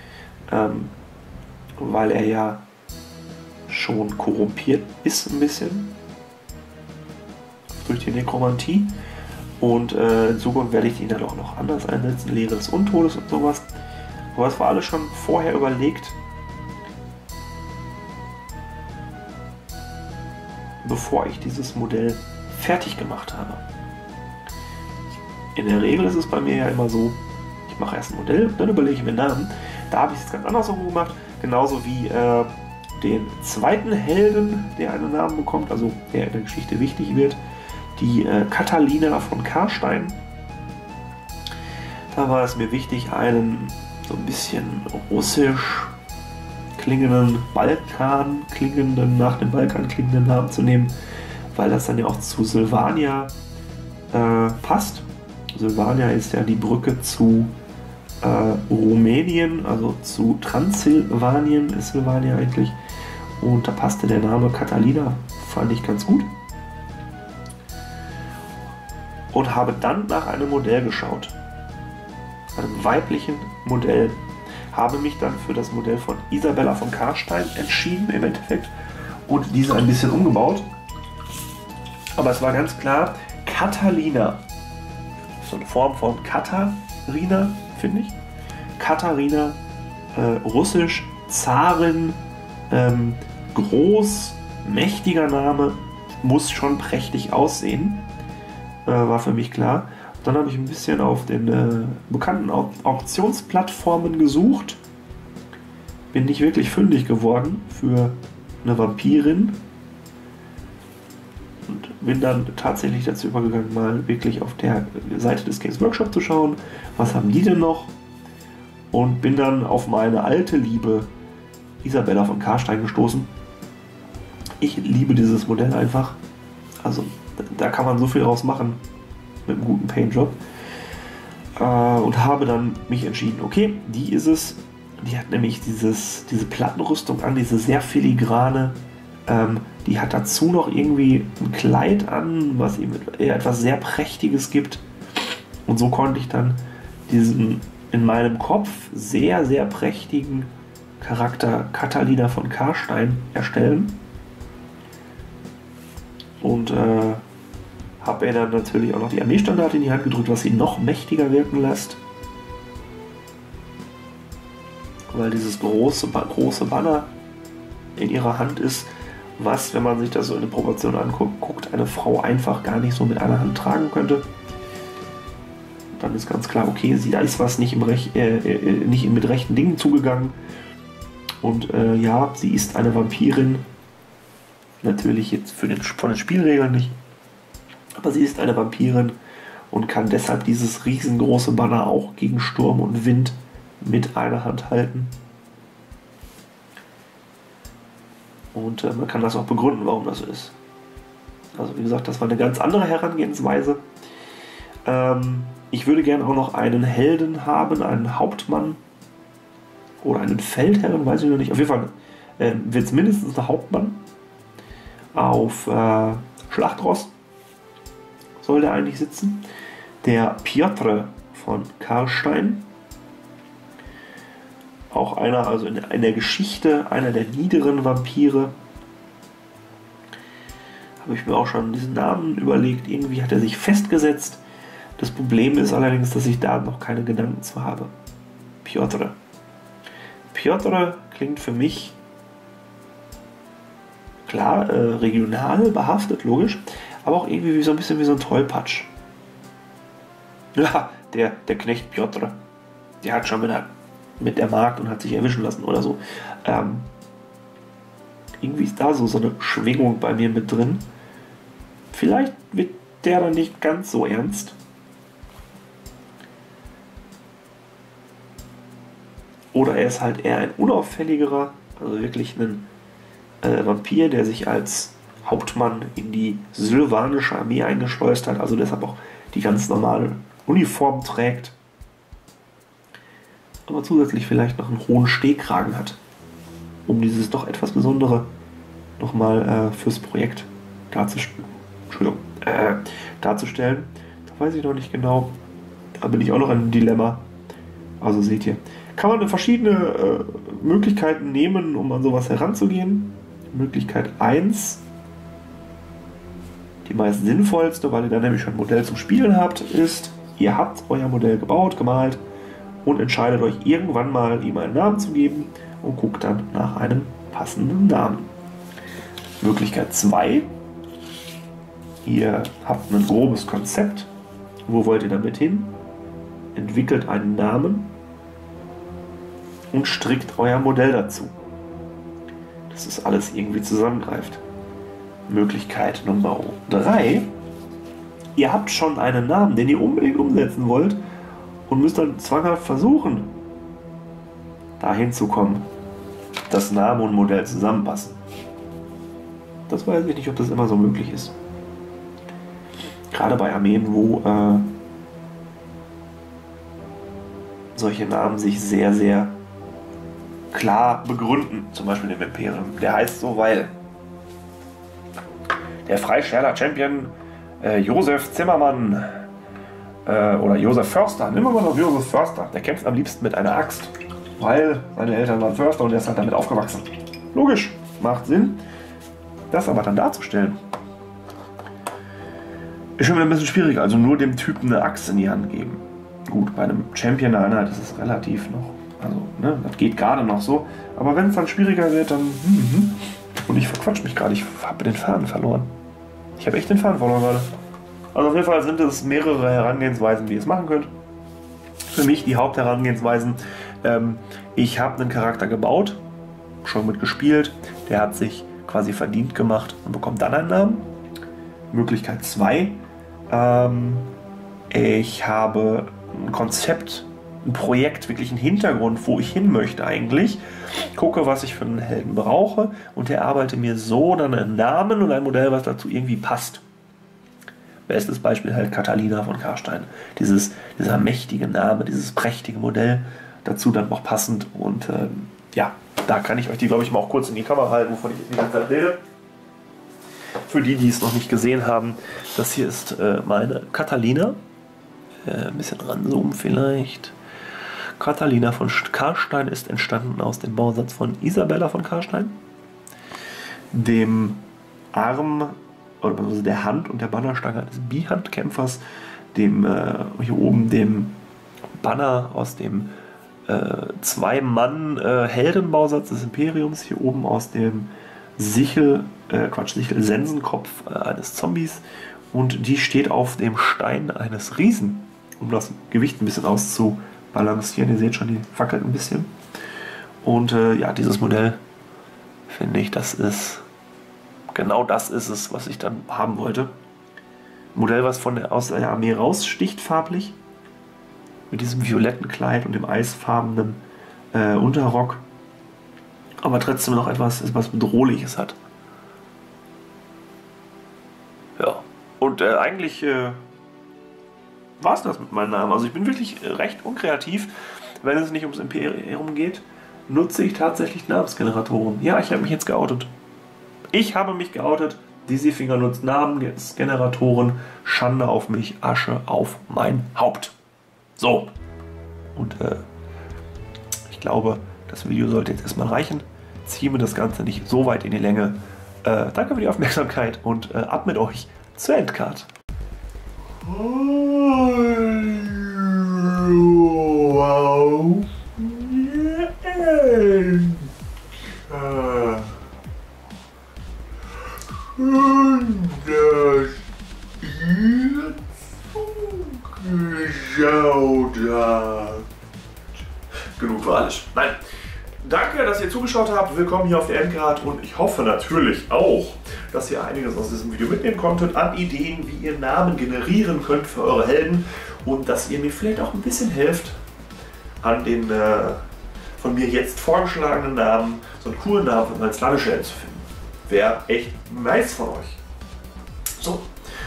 weil er ja schon korrumpiert ist ein bisschen durch die Nekromantie. Und in Zukunft werde ich ihn dann auch noch anders einsetzen, Lehre des Untodes und sowas. Aber es war alles schon vorher überlegt, bevor ich dieses Modell fertig gemacht habe. In der Regel ist es bei mir ja immer so, ich mache erst ein Modell, dann überlege ich mir einen Namen. Da habe ich es ganz andersrum gemacht, genauso wie den zweiten Helden, der einen Namen bekommt, also der in der Geschichte wichtig wird, die Katalina von Karstein. Da war es mir wichtig, einen so ein bisschen russisch klingenden, nach dem Balkan klingenden Namen zu nehmen, weil das dann ja auch zu Sylvania passt. Sylvania ist ja die Brücke zu Rumänien, also zu Transsilvanien ist Sylvania eigentlich. Und da passte der Name Katalina, fand ich ganz gut. Und habe dann nach einem Modell geschaut. Einem weiblichen Modell. Habe mich dann für das Modell von Isabella von Karstein entschieden im Endeffekt und diese ein bisschen umgebaut. Aber es war ganz klar, Katalina. So eine Form von Katharina, finde ich. Katharina, russisch, Zarin, groß, mächtiger Name, muss schon prächtig aussehen, war für mich klar. Dann habe ich ein bisschen auf den bekannten Auktionsplattformen gesucht. Bin nicht wirklich fündig geworden für eine Vampirin. Und bin dann tatsächlich dazu übergegangen, mal wirklich auf der Seite des Games Workshop zu schauen, was haben die denn noch? Und bin dann auf meine alte Liebe Isabella von Karstein gestoßen. Ich liebe dieses Modell einfach. Also da kann man so viel draus machen mit einem guten Paintjob. Und habe dann mich entschieden, okay, die ist es. Die hat nämlich diese Plattenrüstung an, diese sehr filigrane. Die hat dazu noch irgendwie ein Kleid an, was ihm etwas sehr Prächtiges gibt. Und so konnte ich dann diesen in meinem Kopf sehr, sehr prächtigen Charakter Catalina von Karstein erstellen. Und habe ihr dann natürlich auch noch die Armeestandarte in die Hand gedrückt, was sie noch mächtiger wirken lässt. Weil dieses große Banner in ihrer Hand ist, was, wenn man sich das so in der Proportion anguckt, eine Frau einfach gar nicht so mit einer Hand tragen könnte. Dann ist ganz klar, okay, da ist was nicht mit rechten Dingen zugegangen. Und ja, sie ist eine Vampirin. Natürlich jetzt von den Spielregeln nicht. Aber sie ist eine Vampirin und kann deshalb dieses riesengroße Banner auch gegen Sturm und Wind mit einer Hand halten. Und man kann das auch begründen, warum das so ist. Also wie gesagt, das war eine ganz andere Herangehensweise. Ich würde gerne auch noch einen Helden haben, einen Hauptmann oder einen Feldherren, weiß ich noch nicht. Auf jeden Fall wird es mindestens ein Hauptmann. Auf Schlachtross soll der eigentlich sitzen. Der Piotr von Karstein. Auch einer, also in der Geschichte, einer der niederen Vampire. Habe ich mir auch schon diesen Namen überlegt. Irgendwie hat er sich festgesetzt. Das Problem ist allerdings, dass ich da noch keine Gedanken zu habe. Piotr. Piotr klingt für mich klar, regional behaftet, logisch, aber auch irgendwie wie so ein bisschen wie so ein Tollpatsch. Ja, der Knecht Piotr. Der hat schon mit der Magd und hat sich erwischen lassen oder so. Irgendwie ist da so eine Schwingung bei mir mit drin. Vielleicht wird der dann nicht ganz so ernst. Oder er ist halt eher ein unauffälligerer, also wirklich ein Vampir, der sich als Hauptmann in die sylvanische Armee eingeschleust hat, also deshalb auch die ganz normale Uniform trägt. Aber zusätzlich vielleicht noch einen hohen Stehkragen hat, um dieses doch etwas Besondere nochmal fürs Projekt darzustellen. Da weiß ich noch nicht genau. Da bin ich auch noch in einem Dilemma. Also seht ihr, kann man verschiedene Möglichkeiten nehmen, um an sowas heranzugehen. Möglichkeit 1, die meist sinnvollste, weil ihr dann nämlich schon ein Modell zum Spielen habt, ist, ihr habt euer Modell gebaut, gemalt und entscheidet euch irgendwann mal, ihm einen Namen zu geben und guckt dann nach einem passenden Namen. Möglichkeit 2, ihr habt ein grobes Konzept, wo wollt ihr damit hin, entwickelt einen Namen und strickt euer Modell dazu, dass es alles irgendwie zusammengreift. Möglichkeit Nummer 3, ihr habt schon einen Namen, den ihr unbedingt umsetzen wollt und müsst dann zwanghaft versuchen, dahin zu kommen, dass Name und Modell zusammenpassen. Das weiß ich nicht, ob das immer so möglich ist. Gerade bei Armeen, wo solche Namen sich sehr, sehr klar begründen, zum Beispiel im Imperium. Der heißt so, weil der Freischärler Champion Josef Zimmermann oder Josef Förster, nehmen wir mal noch Josef Förster, der kämpft am liebsten mit einer Axt, weil seine Eltern waren Förster und er ist halt damit aufgewachsen. Logisch, macht Sinn. Das aber dann darzustellen, ist schon wieder ein bisschen schwieriger, also nur dem Typen eine Axt in die Hand geben. Gut, bei einem Champion der Einheit ist es relativ noch, also ne, das geht gerade noch so, aber wenn es dann schwieriger wird, dann und ich verquatsch mich gerade, ich habe den Faden verloren. Ich habe echt den Faden verloren gerade. Also auf jeden Fall sind es mehrere Herangehensweisen, wie ihr es machen könnt. Für mich die Hauptherangehensweisen, ich habe einen Charakter gebaut, schon mitgespielt, der hat sich quasi verdient gemacht und bekommt dann einen Namen. Möglichkeit 2, ich habe ein Konzept, ein Projekt, wirklich einen Hintergrund, wo ich hin möchte eigentlich, gucke, was ich für einen Helden brauche und erarbeite mir so dann einen Namen und ein Modell, was dazu irgendwie passt. Bestes Beispiel halt Catalina von Karstein. Dieser mächtige Name, dieses prächtige Modell, dazu dann noch passend und ja, da kann ich euch die, glaube ich, mal auch kurz in die Kamera halten, wovon ich die ganze Zeit rede. Für die, die es noch nicht gesehen haben, das hier ist meine Catalina. Ein bisschen ranzoomen vielleicht. Catalina von Karstein ist entstanden aus dem Bausatz von Isabella von Karstein, dem Arm oder also der Hand und der Bannerstange eines Bihand-Kämpfers, dem hier oben dem Banner aus dem Zwei-Mann-Heldenbausatz des Imperiums, hier oben aus dem Sensenkopf eines Zombies, und die steht auf dem Stein eines Riesen, um das Gewicht ein bisschen auszubalancieren. Ihr seht schon, die fackelt ein bisschen. Und ja, dieses Modell, finde ich, genau das ist es, was ich dann haben wollte. Ein Modell, was aus der Armee raussticht farblich, mit diesem violetten Kleid und dem eisfarbenen Unterrock, aber trotzdem noch etwas Bedrohliches hat. Ja, und eigentlich war es das mit meinem Namen. Also ich bin wirklich recht unkreativ. Wenn es nicht ums Imperium geht, nutze ich tatsächlich Namensgeneratoren. Ja, ich habe mich jetzt geoutet. Ich habe mich geoutet. Dizzyfinger nutzt Namensgeneratoren. Schande auf mich, Asche auf mein Haupt. So. Und ich glaube, das Video sollte jetzt erstmal reichen. Ziehe mir das Ganze nicht so weit in die Länge. Danke für die Aufmerksamkeit und ab mit euch zur Endcard. Wow. Und das ihr zugeschaut habt. Genug für alles. Nein. Danke, dass ihr zugeschaut habt. Willkommen hier auf der Endcard und ich hoffe natürlich auch, dass ihr einiges aus diesem Video mitnehmen konntet an Ideen, wie ihr Namen generieren könnt für eure Helden und dass ihr mir vielleicht auch ein bisschen helft, an den von mir jetzt vorgeschlagenen Namen so einen coolen Namen für meinen slawischen Helden zu finden. Wäre echt nice von euch. So.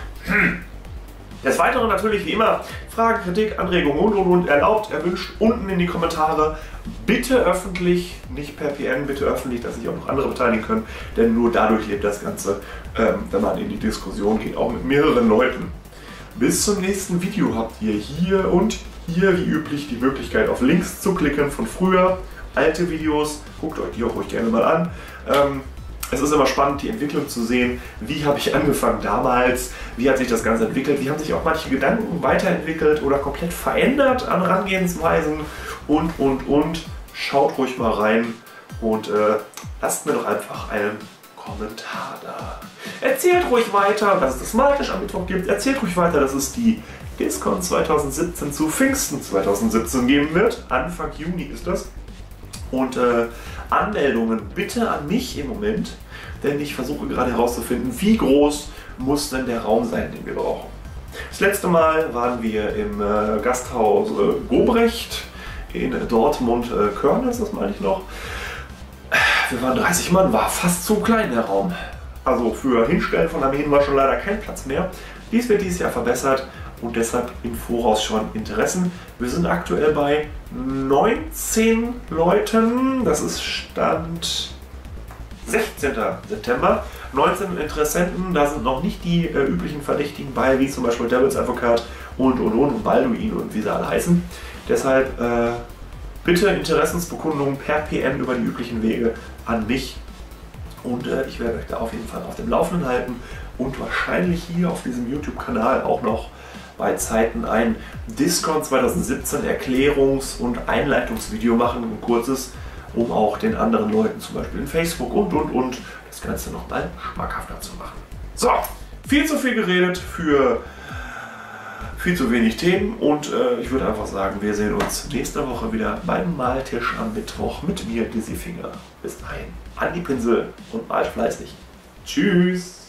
Des Weiteren natürlich wie immer Fragen, Kritik, Anregungen und erlaubt, erwünscht unten in die Kommentare. Bitte öffentlich, nicht per PN, bitte öffentlich, dass sich auch noch andere beteiligen können, denn nur dadurch lebt das Ganze, wenn man in die Diskussion geht, auch mit mehreren Leuten. Bis zum nächsten Video habt ihr hier und hier wie üblich die Möglichkeit auf Links zu klicken von früher, alte Videos, guckt euch die auch ruhig gerne mal an. Es ist immer spannend, die Entwicklung zu sehen. Wie habe ich angefangen damals? Wie hat sich das Ganze entwickelt? Wie haben sich auch manche Gedanken weiterentwickelt oder komplett verändert an Herangehensweisen? Und. Schaut ruhig mal rein und lasst mir doch einfach einen Kommentar da. Erzählt ruhig weiter, dass es das Maltisch am Mittwoch gibt. Erzählt ruhig weiter, dass es die Discon 2017 zu Pfingsten 2017 geben wird. Anfang Juni ist das. Und Anmeldungen bitte an mich im Moment, denn ich versuche gerade herauszufinden, wie groß muss denn der Raum sein, den wir brauchen. Das letzte Mal waren wir im Gasthaus Gobrecht in Dortmund-Körnitz, das meine ich noch. Wir waren 30 Mann, war fast zu klein der Raum. Also für Hinstellen von Armeen war schon leider kein Platz mehr. Dies wird dieses Jahr verbessert und deshalb im Voraus schon Interessen. Wir sind aktuell bei 19 Leuten, das ist Stand 16. September. 19 Interessenten, da sind noch nicht die üblichen Verdächtigen bei, wie zum Beispiel Devil's Advocate und Balduin und wie sie alle heißen. Deshalb bitte Interessensbekundungen per PM über die üblichen Wege an mich und ich werde euch da auf jeden Fall auf dem Laufenden halten und wahrscheinlich hier auf diesem YouTube-Kanal auch noch bei Zeiten ein Discon 2017 Erklärungs- und Einleitungsvideo machen, ein kurzes, um auch den anderen Leuten zum Beispiel in Facebook und das Ganze nochmal schmackhafter zu machen. So, viel zu viel geredet für viel zu wenig Themen und ich würde einfach sagen, wir sehen uns nächste Woche wieder beim Maltisch am Mittwoch mit mir, Dizzy Finger. Bis dahin, an die Pinsel und malt fleißig. Tschüss!